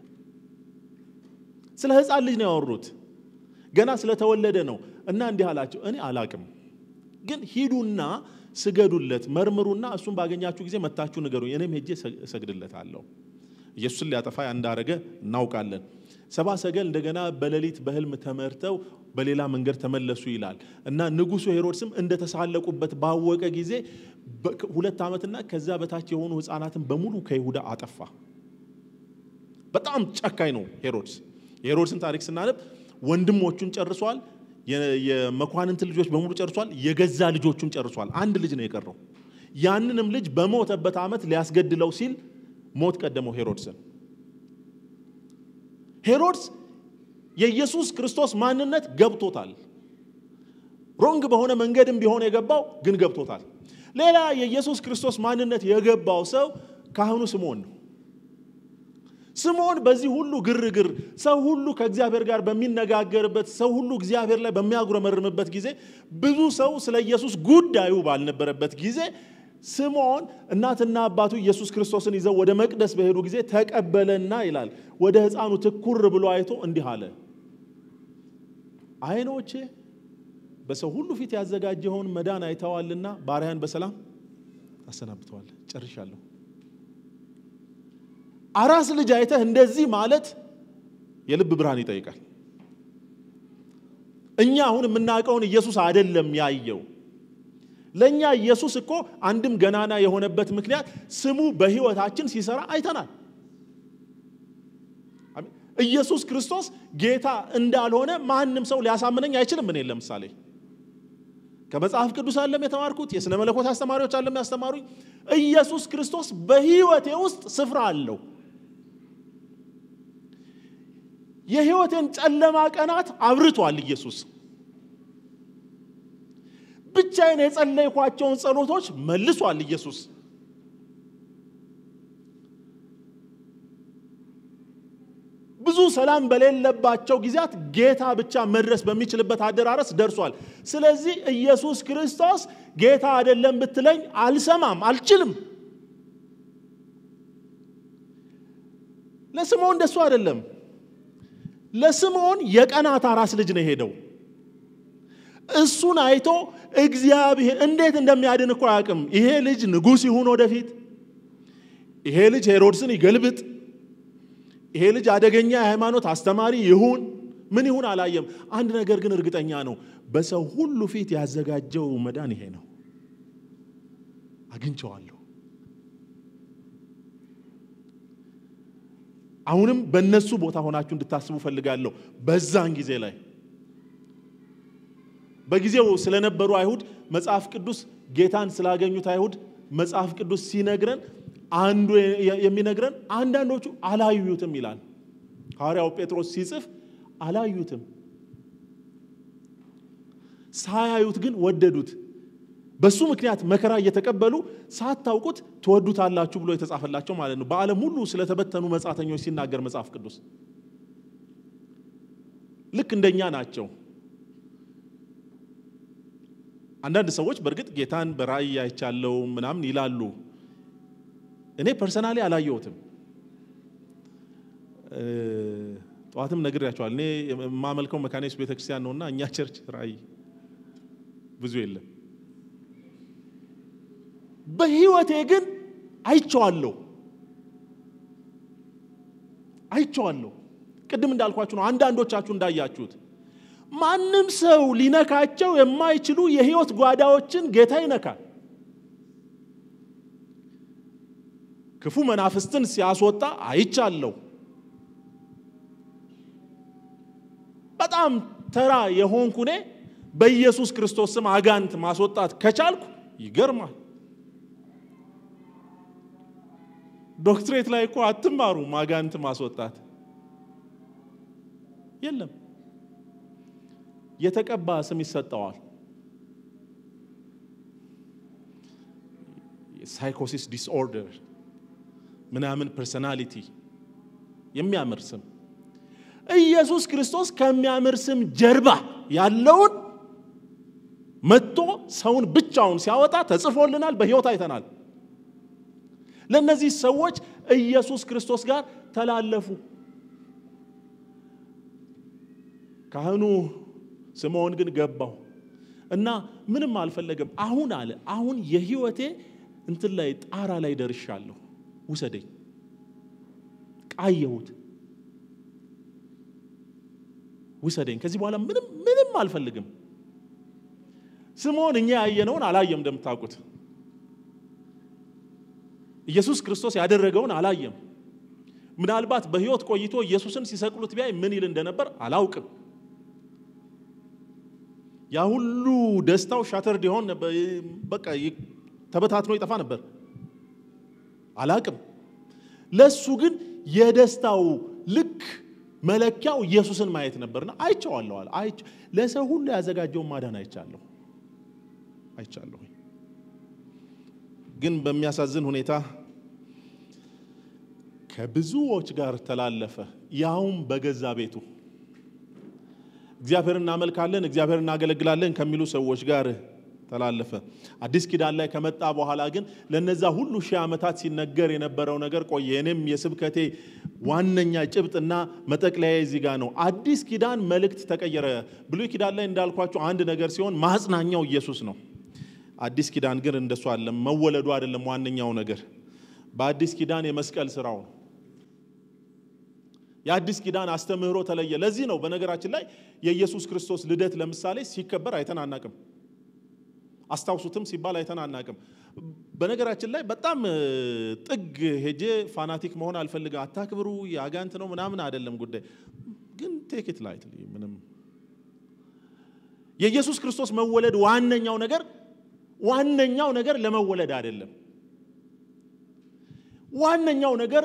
ስለ ህፃን ልጅ ነው ያወሩት ገና ስለተወለደ ነው እና እንዲህ አላቸው እኔ አላቅም ግን ሂዱና ስገዱለት መርምሩና እሱን ባገኛችሁ ጊዜ መታችሁ ንገሩኝ እኔም ሄጄ ሰግድለታለሁ ኢየሱስ ሊያጠፋ ያንዳረገ እናውቃለን ሰባ ሰገል እንደገና በሌሊት በህልም ተመርተው በሌላ መንገድ ተመለሱ ይላል እና ንጉሱ ሄሮድስም እንደተሳለቁበት ባወቀ ጊዜ 2 ዓመትና ከዛ በታች የሆኑ ህፃናትን በሙሉ ከይሁዳ አጠፋ በጣም ጨካኝ ነው ሄሮድስ የሄሮድስን ታሪክ ስናነብ ወንድሞቹን ጨርሷል የመኳንንት ልጆች በሙሉ ጨርሷል የገዛ ልጆቹን ጨርሷል አንድ ልጅ ነው የቀረው ያንንም ልጅ በሞተበት ዓመት ሊያስገድለው ሲል ሞት ቀደመው ሄሮድስ የኢየሱስ ክርስቶስ ማንነት ገብቶታል ሮንግ በሆነ መንገድም ቢሆን የገባው ግን ገብቶታል ሌላ የኢየሱስ ክርስቶስ ማንነት የገባው ሰው ካህኑ ስምዖን በዚህ ሁሉ ግርግር ሰው ሁሉ ከእግዚአብሔር ጋር በሚነጋገርበት ሰው ሁሉ እግዚአብሔር ላይ በሚያጉረመርምበት ጊዜ ብዙ ሰው ስለ ኢየሱስ ጉዳዩ ባልነበረበት ጊዜ ስምዖን እናትና አባቱ ኢየሱስ ክርስቶስን ይዘው ወደ መቅደስ በሄዱ ጊዜ ተቀበለና ይላል ወደ ህፃኑ ትኩር ብሎ አይቶ እንዲህ አለ አይኖቼ በሰው ሁሉ ፊት ያዘጋጀውን መዳን አይተዋልና ባሪያን በሰላም አሰናብተዋል ጨርሻለሁ አራስ ልጅ አይተህ እንደዚህ ማለት የልብ ብርሃን ይጠይቃል እኛ አሁን የምናቀውን ኢየሱስ አይደለም ያየው ለኛ ኢየሱስ እኮ አንድም ገናና የሆነበት ምክንያት ስሙ በህይወታችን ሲሰራ አይተናል ኢየሱስ ክርስቶስ ጌታ እንዳልሆነ ማንንም ሰው ሊያሳምነኝ አይችልም እኔ ለምሳሌ ከመጽሐፍ ቅዱስ ዓለም የተማርኩት የሥነ መለኮት አስተማሪዎች ዓለም ያስተማሩኝ ኢየሱስ ክርስቶስ በህይወቴ ውስጥ ስፍራ አለው የህይወቴን ጨለማ ቀናት አብርቷል ኢየሱስ ብቻዬን የጸለይኳቸውን ጸሎቶች መልሷል ኢየሱስ ብዙ ሰላም በሌለባቸው ጊዜያት ጌታ ብቻ መድረስ በሚችልበት አደራረስ ደርሷል ስለዚህ ኢየሱስ ክርስቶስ ጌታ አይደለም ብትለኝ አልሰማም አልችልም ለስምዖን እንደሱ አይደለም ለስምዖን የቀናት አራስ ልጅ ነው ሄደው እሱን አይቶ እግዚአብሔር እንዴት እንደሚያድን እኮ ያቅም ይሄ ልጅ ንጉስ ይሁን ወደፊት ይሄ ልጅ ሄሮድስን ይገልብጥ ይሄ ልጅ አደገኛ የሃይማኖት አስተማሪ ይሁን ምን ይሁን አላየም አንድ ነገር ግን እርግጠኛ ነው በሰው ሁሉ ፊት ያዘጋጀው መዳን ይሄ ነው አግኝቼዋለሁ አሁንም በእነሱ ቦታ ሆናችሁ እንድታስቡ ፈልጋለሁ በዛን ጊዜ ላይ በጊዜው ስለነበሩ አይሁድ መጽሐፍ ቅዱስ ጌታን ስላገኙት አይሁድ መጽሐፍ ቅዱስ ሲነግረን አንዱ የሚነግረን አንዳንዶቹ አላዩትም ይላል ሐዋርያው ጴጥሮስ ሲጽፍ አላዩትም ሳያዩት ግን ወደዱት በሱ ምክንያት መከራ እየተቀበሉ ሳታውቁት ተወዱታላችሁ ብሎ የተጻፈላቸው ማለት ነው በዓለም ሁሉ ስለተበተኑ መጻተኞች ሲናገር መጽሐፍ ቅዱስ ልክ እንደኛ ናቸው አንዳንድ ሰዎች በርግጥ ጌታን በራእይ አይቻለው ምናምን ይላሉ እኔ ፐርሰናሊ አላየሁትም ጧትም ነግሬያቸዋል እኔ ማመልከው መካኒስ ቤተክርስቲያን ነውና እኛ ቸርች ራእይ ብዙ የለም በህይወቴ ግን አይቼዋለሁ ቅድም እንዳልኳችሁ ነው አንዳንዶቻችሁ እንዳያችሁት ማንንም ሰው ሊነካቸው የማይችሉ የህይወት ጓዳዎችን ጌታ ይነካል ክፉ መናፍስትን ሲያስወጣ አይቻለሁ በጣም ተራ የሆንኩኔ በኢየሱስ ክርስቶስ ስም አጋንንት ማስወጣት ከቻልኩ ይገርማል ዶክትሬት ላይ እኮ አትማሩ አጋንንት ማስወጣት የለም የተቀባ ስም ይሰጣዋል ሳይኮሲስ ዲስኦርደር ምናምን ፐርሰናሊቲ የሚያምር ስም ኢየሱስ ክርስቶስ ከሚያምር ስም ጀርባ ያለውን መጥቶ ሰውን ብቻውን ሲያወጣ ተጽፎልናል በህይወት አይተናል ለነዚህ ሰዎች ኢየሱስ ክርስቶስ ጋር ተላለፉ ካህኑ ስምዖን ግን ገባው እና ምንም አልፈለገም አሁን የህይወቴ እንትን ላይ ጣራ ላይ ደርሻለሁ ውሰደኝ ቃየሁት ውሰደኝ ከዚህ በኋላ ምንም አልፈልግም ስምዖን እኛ ያየነውን አላየም እንደምታውቁት ኢየሱስ ክርስቶስ ያደረገውን አላየም ምናልባት በህይወት ቆይቶ ኢየሱስን ሲሰቅሉት ቢያይ ምን ይል እንደነበር አላውቅም ያ ሁሉ ደስታው ሻተርድ ይሆን በቃ ተበታትኖ ይጠፋ ነበር አላውቅም ለሱ ግን የደስታው ልክ መለኪያው ኢየሱስን ማየት ነበርና አይቻለሁ ለሰው ሁሉ ያዘጋጀው ማዳን አይቻለሁ ግን በሚያሳዝን ሁኔታ ከብዙዎች ጋር ተላለፈ ያውም በገዛ ቤቱ እግዚአብሔርን እናመልካለን እግዚአብሔርን እናገለግላለን ከሚሉ ሰዎች ጋር ተላለፈ አዲስ ኪዳን ላይ ከመጣ በኋላ ግን ለነዛ ሁሉ ሺህ ዓመታት ሲነገር የነበረው ነገር ቆየንም የስብከቴ ዋነኛ ጭብጥና መጠቅለያ እዚህ ጋር ነው አዲስ ኪዳን መልእክት ተቀየረ ብሉይ ኪዳን ላይ እንዳልኳችሁ አንድ ነገር ሲሆን ማጽናኛው ኢየሱስ ነው አዲስ ኪዳን ግን እንደሱ አይደለም መወለዱ አይደለም ዋነኛው ነገር በአዲስ ኪዳን የመስቀል ስራው ነው የአዲስ ኪዳን አስተምህሮ ተለየ ለዚህ ነው በነገራችን ላይ የኢየሱስ ክርስቶስ ልደት ለምሳሌ ሲከበር አይተናናቅም አስታውሱትም ሲባል አይተናናቅም በነገራችን ላይ በጣም ጥግ ሄጄ ፋናቲክ መሆን አልፈልጋ አታክብሩ ያጋንት ነው ምናምን አይደለም ጉዳይ ግን ቴክ ኢት ላይትሊ ምንም የኢየሱስ ክርስቶስ መወለድ ዋነኛው ነገር ለመወለድ አይደለም ዋነኛው ነገር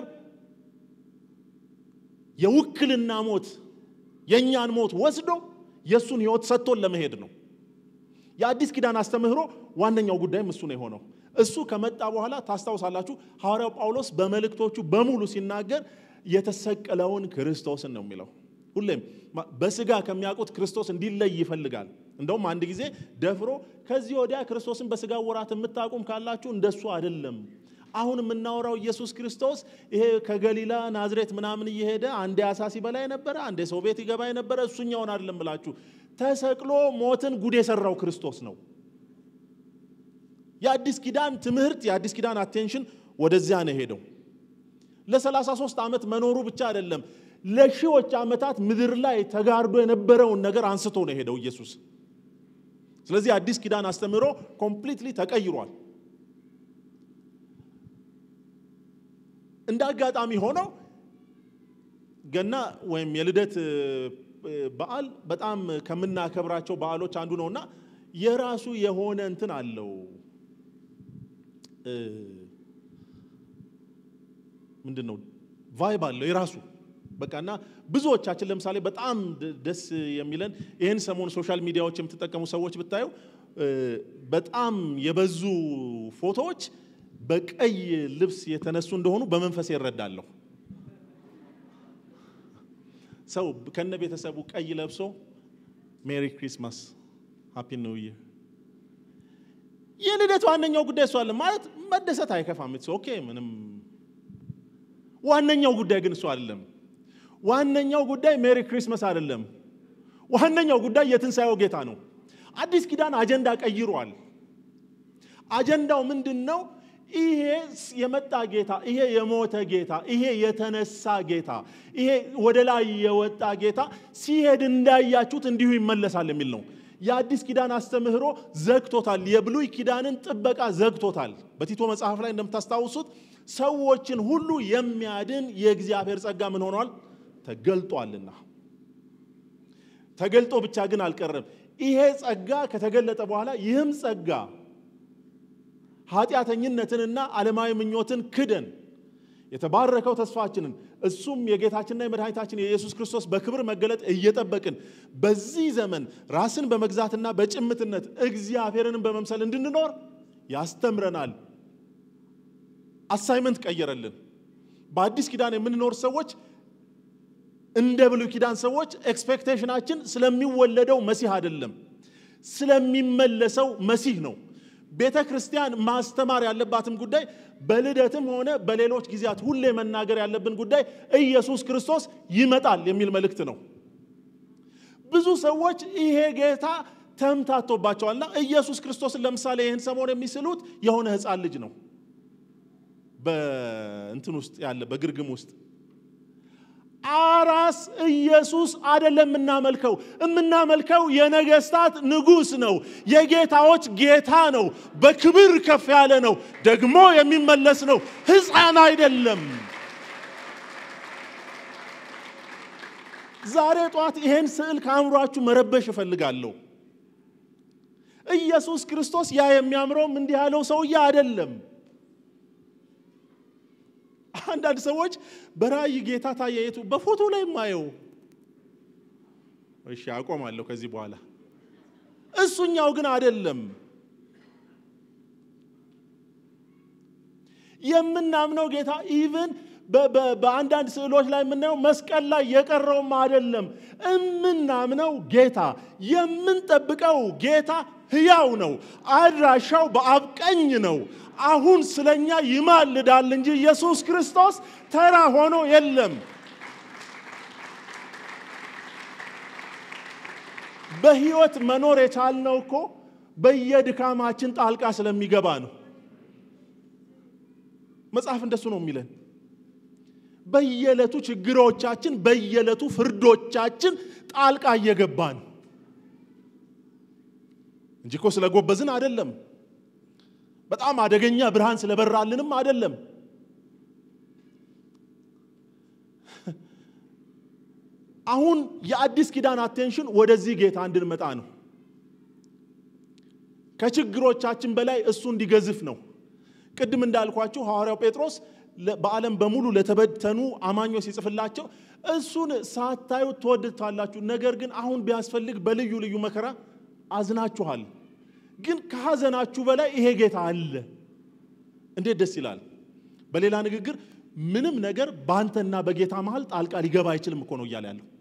የውክልና ሞት የኛን ሞት ወስዶ የሱን ህይወት ሰጥቶን ለመሄድ ነው የአዲስ ኪዳን አስተምህሮ ዋነኛው ጉዳይም እሱ ነው የሆነው እሱ ከመጣ በኋላ ታስታውሳላችሁ ሐዋርያው ጳውሎስ በመልእክቶቹ በሙሉ ሲናገር የተሰቀለውን ክርስቶስን ነው የሚለው ሁሌም በስጋ ከሚያውቁት ክርስቶስ እንዲለይ ይፈልጋል እንደውም አንድ ጊዜ ደፍሮ ከዚህ ወዲያ ክርስቶስን በስጋ ወራት የምታቁም ካላችሁ እንደሱ አይደለም አሁን የምናወራው ኢየሱስ ክርስቶስ ይሄ ከገሊላ ናዝሬት ምናምን እየሄደ አንዴ አሳሲ በላይ ነበር አንዴ ሰው ቤት ይገባ ነበር እሱኛውን አይደለም ብላችሁ ተሰቅሎ ሞትን ጉድ የሰራው ክርስቶስ ነው የአዲስ ኪዳን ትምህርት የአዲስ ኪዳን አቴንሽን ወደዚያ ነው ሄደው ለ33 ዓመት መኖሩ ብቻ አይደለም ለሺዎች ዓመታት ምድር ላይ ተጋርዶ የነበረውን ነገር አንስቶ ነው ሄደው ኢየሱስ ስለዚህ አዲስ ኪዳን አስተምሮ ኮምፕሊትሊ ተቀይሯል እንዳጋጣሚ ሆኖ ገና ወይም የልደት በዓል በጣም ከመናከብራቸው በዓሎች አንዱ ነውና የራሱ የሆነ እንትን አለው ምንድነው ቫይብ አለው የራሱ በቃና ብዙዎቻችን ለምሳሌ በጣም ደስ የሚለን ይሄን ሰሞን ሶሻል ሚዲያዎች የምትጠቀሙ ሰዎች ብታዩ በጣም የበዙ ፎቶዎች በቀይ ልብስ የተነሱ እንደሆኑ በመንፈስ ይረዳለሁ ሰው ከነ ቤተሰቡ ቀይ ለብሶ ሜሪ ክሪስማስ ሃፒ ኒው ይር የልደቱ ዋነኛው ጉዳይ እሱ አለ ማለት መደሰት አይከፋም it's okay ምንም ዋነኛው ጉዳይ ግን እሱ አይደለም ዋነኛው ጉዳይ ሜሪ ክሪስማስ አይደለም ዋነኛው ጉዳይ የትንሳኤው ጌታ ነው አዲስ ኪዳን አጀንዳ ቀይሯል አጀንዳው ምንድነው ይሄ የመጣ ጌታ ይሄ የሞተ ጌታ ይሄ የተነሳ ጌታ ይሄ ወደ ላይ የወጣ ጌታ ሲሄድ እንዳያችሁት እንዲሁ ይመለሳል የሚል ነው የአዲስ ኪዳን አስተምህሮ ዘግቶታል የብሉይ ኪዳንን ጥበቃ ዘግቶታል በቲቶ መጽሐፍ ላይ እንደምታስታውሱት ሰዎችን ሁሉ የሚያድን የእግዚአብሔር ጸጋ ምን ሆኗል ተገልጧልና ተገልጦ ብቻ ግን አልቀረም ይሄ ጸጋ ከተገለጠ በኋላ ይህም ጸጋ ኃጢያተኝነትንና ዓለማዊ ምኞትን ክደን የተባረከው ተስፋችንን እሱም የጌታችንና የመድኃኒታችን የኢየሱስ ክርስቶስ በክብር መገለጥ እየጠበቅን በዚህ ዘመን ራስን በመግዛትና በጭምትነት እግዚአብሔርን በመምሰል እንድንኖር ያስተምረናል አሳይመንት ቀየረልን በአዲስ ኪዳን የምንኖር ሰዎች እንደ ብሉይ ኪዳን ሰዎች ኤክስፔክቴሽናችን ስለሚወለደው መሲህ አይደለም ስለሚመለሰው መሲህ ነው ቤተክርስቲያን ማስተማር ያለባትም ጉዳይ በልደትም ሆነ በሌሎች ጊዜያት ሁሌ መናገር ያለብን ጉዳይ ኢየሱስ ክርስቶስ ይመጣል የሚል መልእክት ነው ብዙ ሰዎች ይሄ ጌታ ተምታቶባቸዋልና ኢየሱስ ክርስቶስን ለምሳሌ ይሄን ሰሞን የሚስሉት የሆነ ህፃን ልጅ ነው በእንትን ውስጥ ያለ በግርግም ውስጥ አራስ ኢየሱስ አይደለም እናመልከው የነገስታት ንጉስ ነው የጌታዎች ጌታ ነው በክብር ከፍ ያለ ነው ደግሞ የሚመለስ ነው ህፃን አይደለም ዛሬ ጧት ይሄን ስዕል ካምሯችሁ መረበሽ ፈልጋለሁ ኢየሱስ ክርስቶስ ያ የሚያምረው እንዲህ ያለው ሰውዬ አይደለም አንዳንድ ሰዎች በራእይ ጌታ ታየቱ በፎቶ ላይ ማየው እሺ አቆማለሁ ከዚህ በኋላ እሱኛው ግን አይደለም የምናምነው ጌታ ኢቭን በአንዳንድ ስዕሎች ላይ የምናየው መስቀል ላይ የቀረውም አይደለም እምናምነው ጌታ የምንጠብቀው ጌታ ሕያው ነው አድራሻው በአብ ቀኝ ነው አሁን ስለኛ ይማልዳል እንጂ ኢየሱስ ክርስቶስ ተራ ሆኖ የለም በህይወት መኖር የቻልነው እኮ በየድካማችን ጣልቃ ስለሚገባ ነው መጽሐፍ እንደሱ ነው የሚለን በየለቱ ችግሮቻችን በየለቱ ፍርዶቻችን ጣልቃ እየገባን እንጂ እኮ ስለጎበዝን አይደለም በጣም አደገኛ ብርሃን ስለበራልንም አይደለም አሁን የአዲስ ኪዳን አቴንሽን ወደዚህ ጌታ እንድንመጣ ነው ከችግሮቻችን በላይ እሱ እንዲገዝፍ ነው ቅድም እንዳልኳችሁ ሐዋርያው ጴጥሮስ በዓለም በሙሉ ለተበተኑ አማኞች ሲጽፍላቸው እሱን ሳታዩ ተወድታላችሁ ነገር ግን አሁን ቢያስፈልግ በልዩ ልዩ መከራ አዝናችኋል ግን ከሐዘናችሁ በላይ ይሄ ጌታ አለ እንዴት ደስ ይላል በሌላ ንግግር ምንም ነገር ባንተና በጌታ መሃል ጣልቃ ሊገባ አይችልም እኮ ነው ይያለ ያለው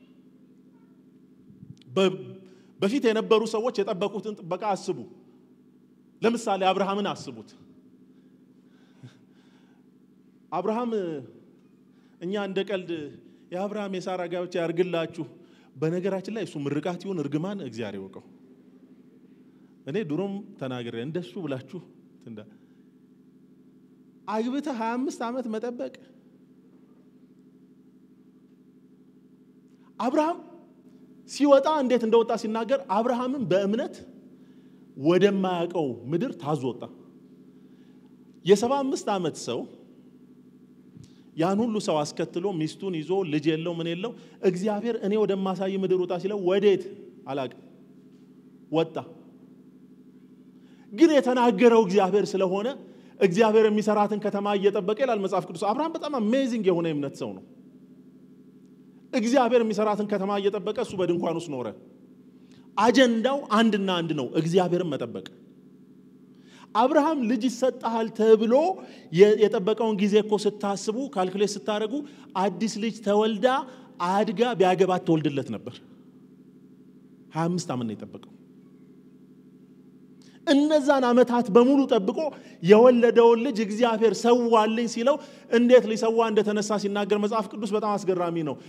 በፊት የነበሩ ሰዎች የጠበቁትን ጥበቃ አስቡ ለምሳሌ አብርሃምን አስቡት አብርሃም እኛ እንደ ቀልድ የአብርሃም የሳራ ጋብቻ ያርግላችሁ በነገራችን ላይ እሱ ምርቃት ይሁን እርግማን እግዚአብሔር ይወቀው እኔ ድሮም ተናግሬ እንደሱ ብላችሁ አግብተ 25 ዓመት መጠበቅ አብርሃም ሲወጣ እንዴት እንደወጣ ሲናገር አብርሃምም በእምነት ወደማያውቀው ምድር ታዝወጣ የ75 ዓመት ሰው ያን ሁሉ ሰው አስከትሎ ሚስቱን ይዞ ልጅ የለው ምን የለው እግዚአብሔር እኔ ወደማሳይ ምድር ወጣ ሲለው ወዴት አላቅ ወጣ ግን የተናገረው እግዚአብሔር ስለሆነ እግዚአብሔር የሚሰራትን ከተማ እየጠበቀ ይላል መጽሐፍ ቅዱስ አብርሃም በጣም አሜዚንግ የሆነ እምነት ሰው ነው እግዚአብሔር የሚሰራትን ከተማ እየጠበቀ እሱ በድንኳን ውስጥ ኖረ አጀንዳው አንድና አንድ ነው እግዚአብሔርን መጠበቅ አብርሃም ልጅ ይሰጣል ተብሎ የጠበቀውን ጊዜ እኮ ስታስቡ ካልኩሌት ስታረጉ አዲስ ልጅ ተወልዳ አድጋ ቢያገባት ተወልድለት ነበር 25 ዓመት ነው የጠበቀው እነዛን አመታት በሙሉ ጠብቆ የወለደውን ልጅ እግዚአብሔር ሰዋልኝ ሲለው እንዴት ሊሰዋ እንደተነሳ ሲናገር መጽሐፍ ቅዱስ በጣም አስገራሚ ነው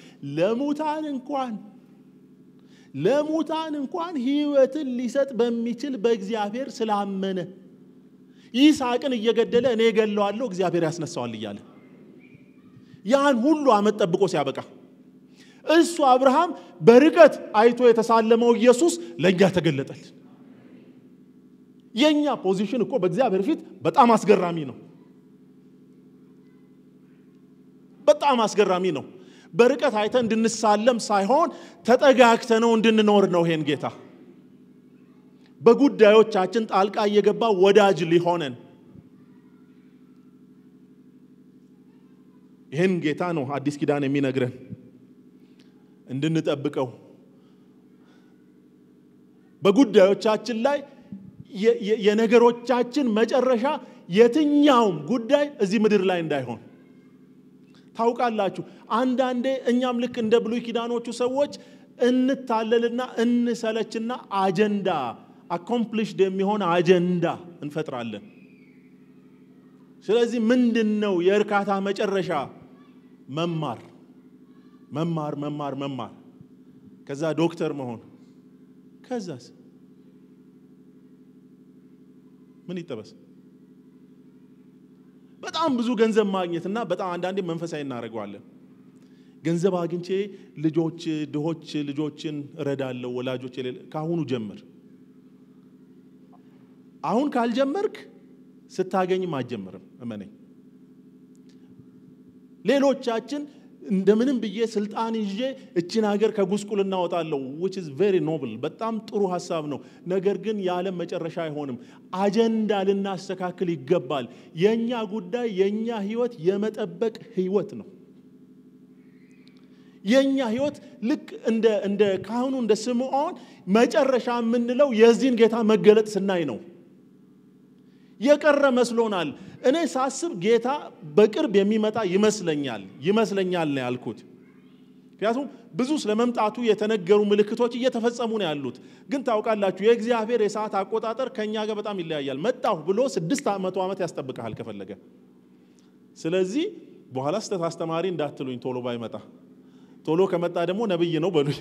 ለሙታን እንኳን ህይወትን ሊሰጥ በሚችል በእግዚአብሔር ስላመነ ይስሐቅን እየገደለ እኔ ገለዋለሁ እግዚአብሔር ያስነሳዋል ይያለ ያን ሁሉ አመት ጠብቆ ሲያበቃ እሱ አብርሃም በርቀት አይቶ የተሳለመው ኢየሱስ ለኛ ተገለጠል የኛ ፖዚሽን እኮ በእግዚአብሔር ፊት በጣም አስገራሚ ነው በርቀት አይተ እንድንሳለም ሳይሆን ተጠጋግተነው እንድንኖር ነው ይሄን ጌታ በጉዳዮቻችን ጣልቃ እየገባ ወዳጅ ሊሆነን ይሄን ጌታ ነው አዲስ ኪዳን የሚነግረን እንድንጠብቀው በጉዳዮቻችን ላይ የነገሮቻችን መጨረሻ የትኛውም ጉዳይ እዚህ ምድር ላይ እንዳይሆን ታውቃላችሁ አንዳንዴ እኛም ልክ እንደ ብሉይ ኪዳኖቹ ሰዎች እንታለልና እንሰለችና አጀንዳ accomplished የሚሆን አጀንዳ እንፈጥራለን ስለዚህ ምንድነው የርካታ መጨረሻ መማር ከዛ ዶክተር መሆን ከዛስ ምን ይተበስ በጣም ብዙ ገንዘብ ማግኘትና በጣም አንዳንዴ መንፈሳዊ እናረጋዋለን ገንዘብ አግኝቼ ድሆች ልጆችን እረዳለሁ ወላጆች ካሁኑ ጀምር አሁን ካልጀመርክ ስታገኝ ማጀመርም እመነኝ ሌሎቻችን እንደምንም ብዬ ስልጣን ይዤ እቺን ሀገር ከጉስቁልና ወጣለሁ which is very noble በጣም ጥሩ ሐሳብ ነው ነገር ግን ያለ መጨረሻ አይሆንም አጀንዳ ልናስተካክል ይገባል የኛ ጉዳይ የኛ ህይወት የመጠበቅ ህይወት ነው የኛ ህይወት ልክ እንደ ካህኑ እንደ ስምዖን መጨረሻ ምንለው የዚህን ጌታ መገለጥ ስናይ ነው የቀረ መስሎናል እኔ ሳስብ ጌታ በቅርብ የሚመጣ ይመስለኛል ነው ያልኩት ምክንያቱም ብዙ ስለመምጣቱ የተነገሩ ምልክቶች እየተፈጸሙ ነው ያሉት ግን ታውቃላችሁ የእግዚአብሔር የሰዓት አቆጣጠር ከኛ ጋር በጣም ይለያያል መጣሁ ብሎ 600 ዓመት ያስጠብቃል ከፈለገ ስለዚህ በኋላ ስተት አስተማሪ እንዳትሉኝ ቶሎ ባይመጣ ቶሎ ከመጣ ደግሞ ነብይ ነው በሉኝ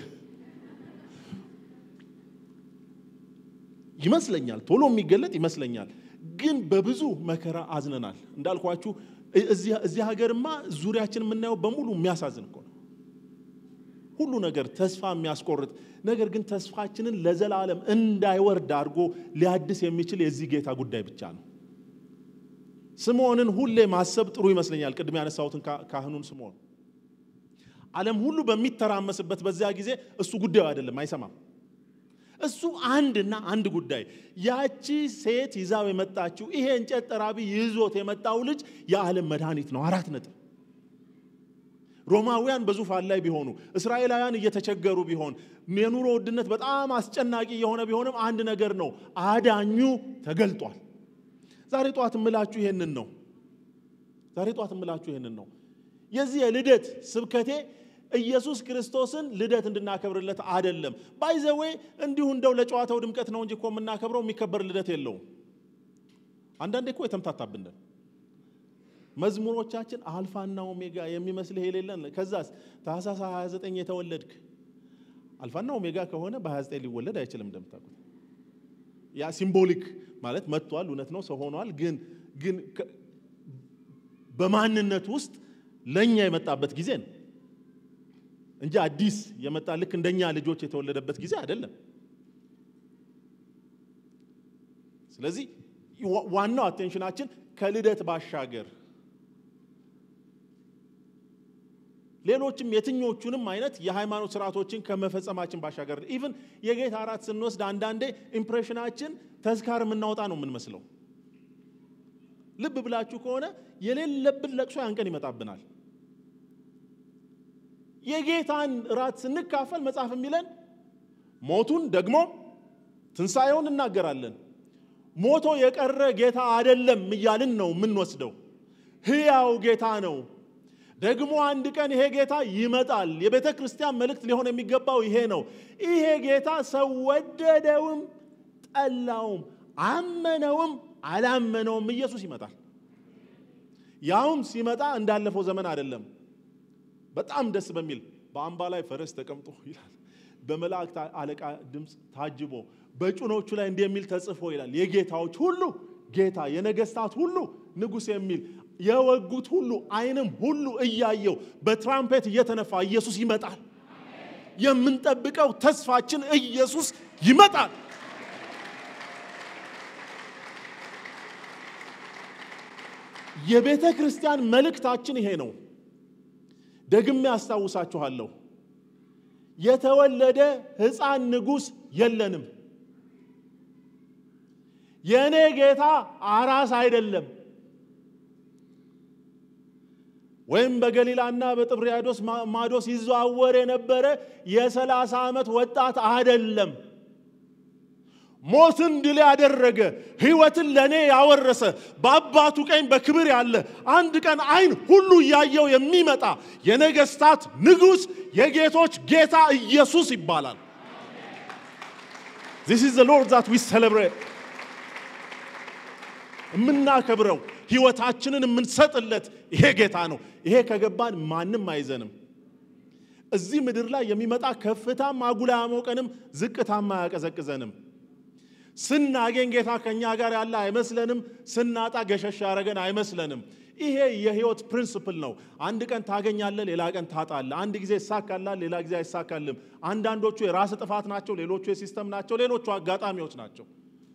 ይመስለኛል ቶሎ የሚገለጥ ይመስለኛል ግን በብዙ መከራ አዝነናል እንዳልኳችሁ እዚህ ሀገርማ ዙሪያችን የምናየው በሙሉ የሚያሳዝን እኮ ነው ሁሉ ነገር ተስፋ የሚያስቆርጥ ነገር ግን ተስፋችንን ለዘላለም እንዳይወርድ አድርጎ ሊያድስ የሚችል የዚህ ጌታ ጉዳይ ብቻ ነው ስምዖንን ሁሌ ማሰብ ጥሩ ይመስለኛል ቅድም ያነሳውትን ካህኑን ስምዖን ዓለም ሁሉ በሚተራመስበት በዚያ ጊዜ እሱ ጉዳዩ አይደለም አይሰማም እሱ አንድ ጉዳይ ያቺ ሴት ይዛው የመጣችው ይሄ እንጨት ጠራቢ ይዞት የመጣው ልጅ የዓለም መድኃኒት ነው 4 ነጥብ ሮማውያን በዙፋን ላይ ቢሆኑ እስራኤላውያን እየተቸገሩ ቢሆን የኑሮ ውድነት በጣም አስጨናቂ የሆነ ቢሆንም አንድ ነገር ነው አዳኙ ተገልጧል ዛሬ ጧት እምላችሁ ይሄንን ነው የዚህ የልደት ስብከቴ ኢየሱስ ክርስቶስን ልደት እንድናከብርለት አይደለም ባይ ዘ ዌይ እንዲሁ እንደው ለጨዋታው ድምቀት ነው እንጂ እኮ የምናከብረው የሚከበር ልደት የለውም አንዳንዴ እኮ የተምታታብን መዝሙሮቻችን አልፋና ኦሜጋ የሚመስል የሌለን ከዛስ ታህሳስ 29 የተወለድክ አልፋና ኦሜጋ ከሆነ በ29 ሊወለድ አይችልም እንደምታውቁት ያ ሲምቦሊክ ማለት መጥቷል እውነት ነው ሰው ሆኗል ግን በማንነት ውስጥ ለኛ የመጣበት ጊዜ ነው እንጂ አዲስ የመጣ ልክ እንደኛ ልጆች የተወለደበት ጊዜ አይደለም ስለዚህ ዋናው አቴንሽናችን ከልደት ባሻገር ሌሎችም የትኞቹንም አይነት የሃይማኖት ስርዓቶችን ከመፈጸማችን ባሻገር ኢቭን የጌታ አራት ስንወስድ አንዳንዴ ኢምፕሬሽናችን ተዝካር ምናወጣ ነው ምን መስለው ልብ ብላችሁ ከሆነ የሌለብን ለቅሶ ያንቀን ይመጣብናል የጌታን ራት ስንካፈል መጽሐፍ የሚለን ሞቱን ደግሞ ትንሳኤውን እናገራለን ሞቶ የቀረ ጌታ አይደለም ይያልን ነው ምን ወስደው ሕያው ጌታ ነው ደግሞ አንድ ቀን ይሄ ጌታ ይመጣል የቤተ ክርስቲያን መልእክት ሊሆን የሚገባው ይሄ ነው ይሄ ጌታ ሰው ወደደውም ጠላውም አመነውም አላመነውም ኢየሱስ ይመጣል ያውም ሲመጣ እንዳለፈው ዘመን አይደለም በጣም ደስ በሚል በአምባ ላይ ፈረስ ተቀምጦ ይላል በመላእክት አለቃ ድምጽ ታጅቦ በጭኖቹ ላይ እንደሚል ተጽፎ ይላል የጌታዎች ሁሉ ጌታ የነገስታት ሁሉ ንጉስ የሚል የወጉት ሁሉ አይንም ሁሉ እያየው በትራምፔት እየተነፋ ኢየሱስ ይመጣል የምንጠብቀው ተስፋችን ኢየሱስ ይመጣል የቤተ ክርስቲያን መልእክታችን ይሄ ነው ደግሜ አስተዋውሳችኋለሁ የተወለደ ሕፃን ንጉስ የለንም የኔ ጌታ አራስ አይደለም ወይም በገሊላና በጥብርያዶስ ማዶስ ይዘዋወር የነበረ የ30 ዓመት ወጣት አይደለም ሞትን ድል ያደረገ ህይወትን ለኔ ያወረሰ በአባቱ ቀኝ በክብር ያለ አንድ ቀን አይን ሁሉ ያየው የሚመጣ የነገስታት ንጉስ የጌቶች ጌታ ኢየሱስ ይባላል This is the Lord that we celebrate ምናከብረው ህይወታችንን ምንሰጥለት ይሄ ጌታ ነው ይሄ ከገባን ማንንም አይዘንም እዚህ ምድር ላይ የሚመጣ ከፍታም አጉላ ያሞቀንም ዝቅታም ያቀዘቅዘንም ስናገኝ ጌታ ከኛ ጋር ያለ አይመስለንም ስናጣ ገሸሽ ያረገን አይመስለንም ይሄ የህይወት ፕሪንሲፕል ነው አንድ ቀን ታገኛለህ ሌላ ቀን ታጣለህ አንድ ጊዜ ይሳካልሃል ሌላ ጊዜ አይሳካልም አንዳንዶቹ የራስ ጥፋት ናቸው ሌሎቹ የሲስተም ናቸው ሌሎቹ አጋጣሚዎች ናቸው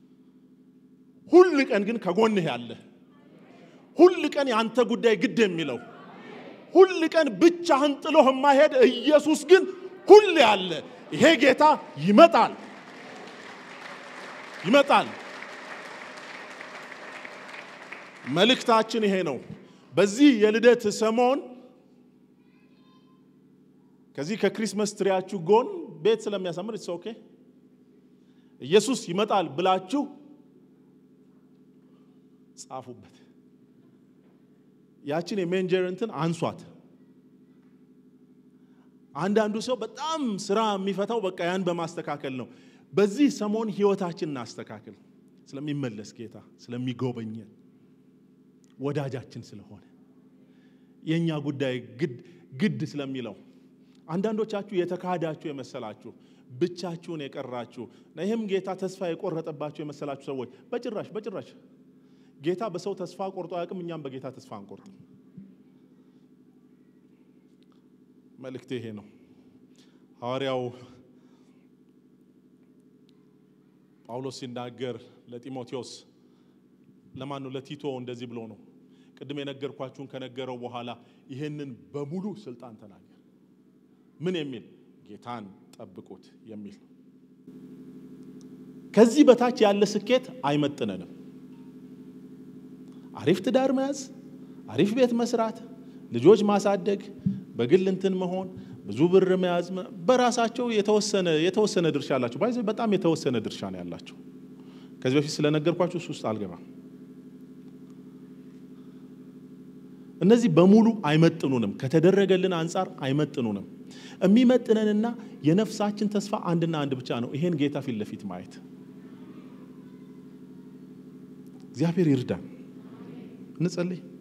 ሁሉ ቀን ግን ከጎንህ ያለ ሁሉ ቀን ያንተ ጉዳይ ግድ የሚለው ሁሉ ቀን ብቻህን ጥሎህ ማይሄድ ኢየሱስ ግን ሁሉ ያለ ይሄ ጌታ ይመጣል መልእክታችን ይሄ ነው በዚህ የልደት ሰሞን ከዚህ ከክሪስማስ ትሪያችሁ ጎን ቤት ስለሚያሳምር it's okay ኢየሱስ ይመጣል ብላችሁ ጻፉበት ያችን የሜንጀር እንትን አንሷት አንዳንዱ ሰው በጣም ስራ የሚፈታው በቃ ያን በማስተካከል ነው በዚህ ሰሞን ህይወታችንን አስተካክል ስለሚመለስ ጌታ ስለሚጎበኘን ወዳጃችን ስለሆነ የኛ ጉዳይ ግድ ስለሚለው አንዳንዶቻችሁ የተካዳችሁ የመሰላችሁ ብቻችሁን የቀራችሁ ነህም ጌታ ተስፋ የቆረጠባችሁ የመሰላችሁ ሰዎች በጭራሽ ጌታ በሰው ተስፋ ቆርጦ ያቅም እኛም በጌታ ተስፋ አንቆርጥ መልእክቴ ይሄ ነው ሐዋርያው ጳውሎስ ሲናገር ለጢሞቴዎስ ለማን ነው ለቲቶ እንደዚህ ብሎ ነው ቅድም የነገርኳችሁን ከነገረው በኋላ ይሄንን በሙሉ ስልጣን ተናገር ምን የሚል ጌታን ጠብቁት የሚል ከዚህ በታች ያለ ስኬት አይመጥነንም አሪፍ ትዳር መያዝ አሪፍ ቤት መስራት ልጆች ማሳደግ በግል እንትን መሆን ብዙ ብር መያዝ በራሳቸው የተወሰነ ድርሻ አላቸው ባይዘ በጣም የተወሰነ ድርሻ ነው ያላቸው ከዚህ በፊት ስለነገርኳችሁ ውስጥ አልገባም እነዚህ በሙሉ አይመጥኑንም ከተደረገልን አንፃር አይመጥኑንም የሚመጥነንና የነፍሳችን ተስፋ አንድና አንድ ብቻ ነው ይሄን ጌታ ፊት ለፊት ማየት እግዚአብሔር ይርዳን እንጸልይ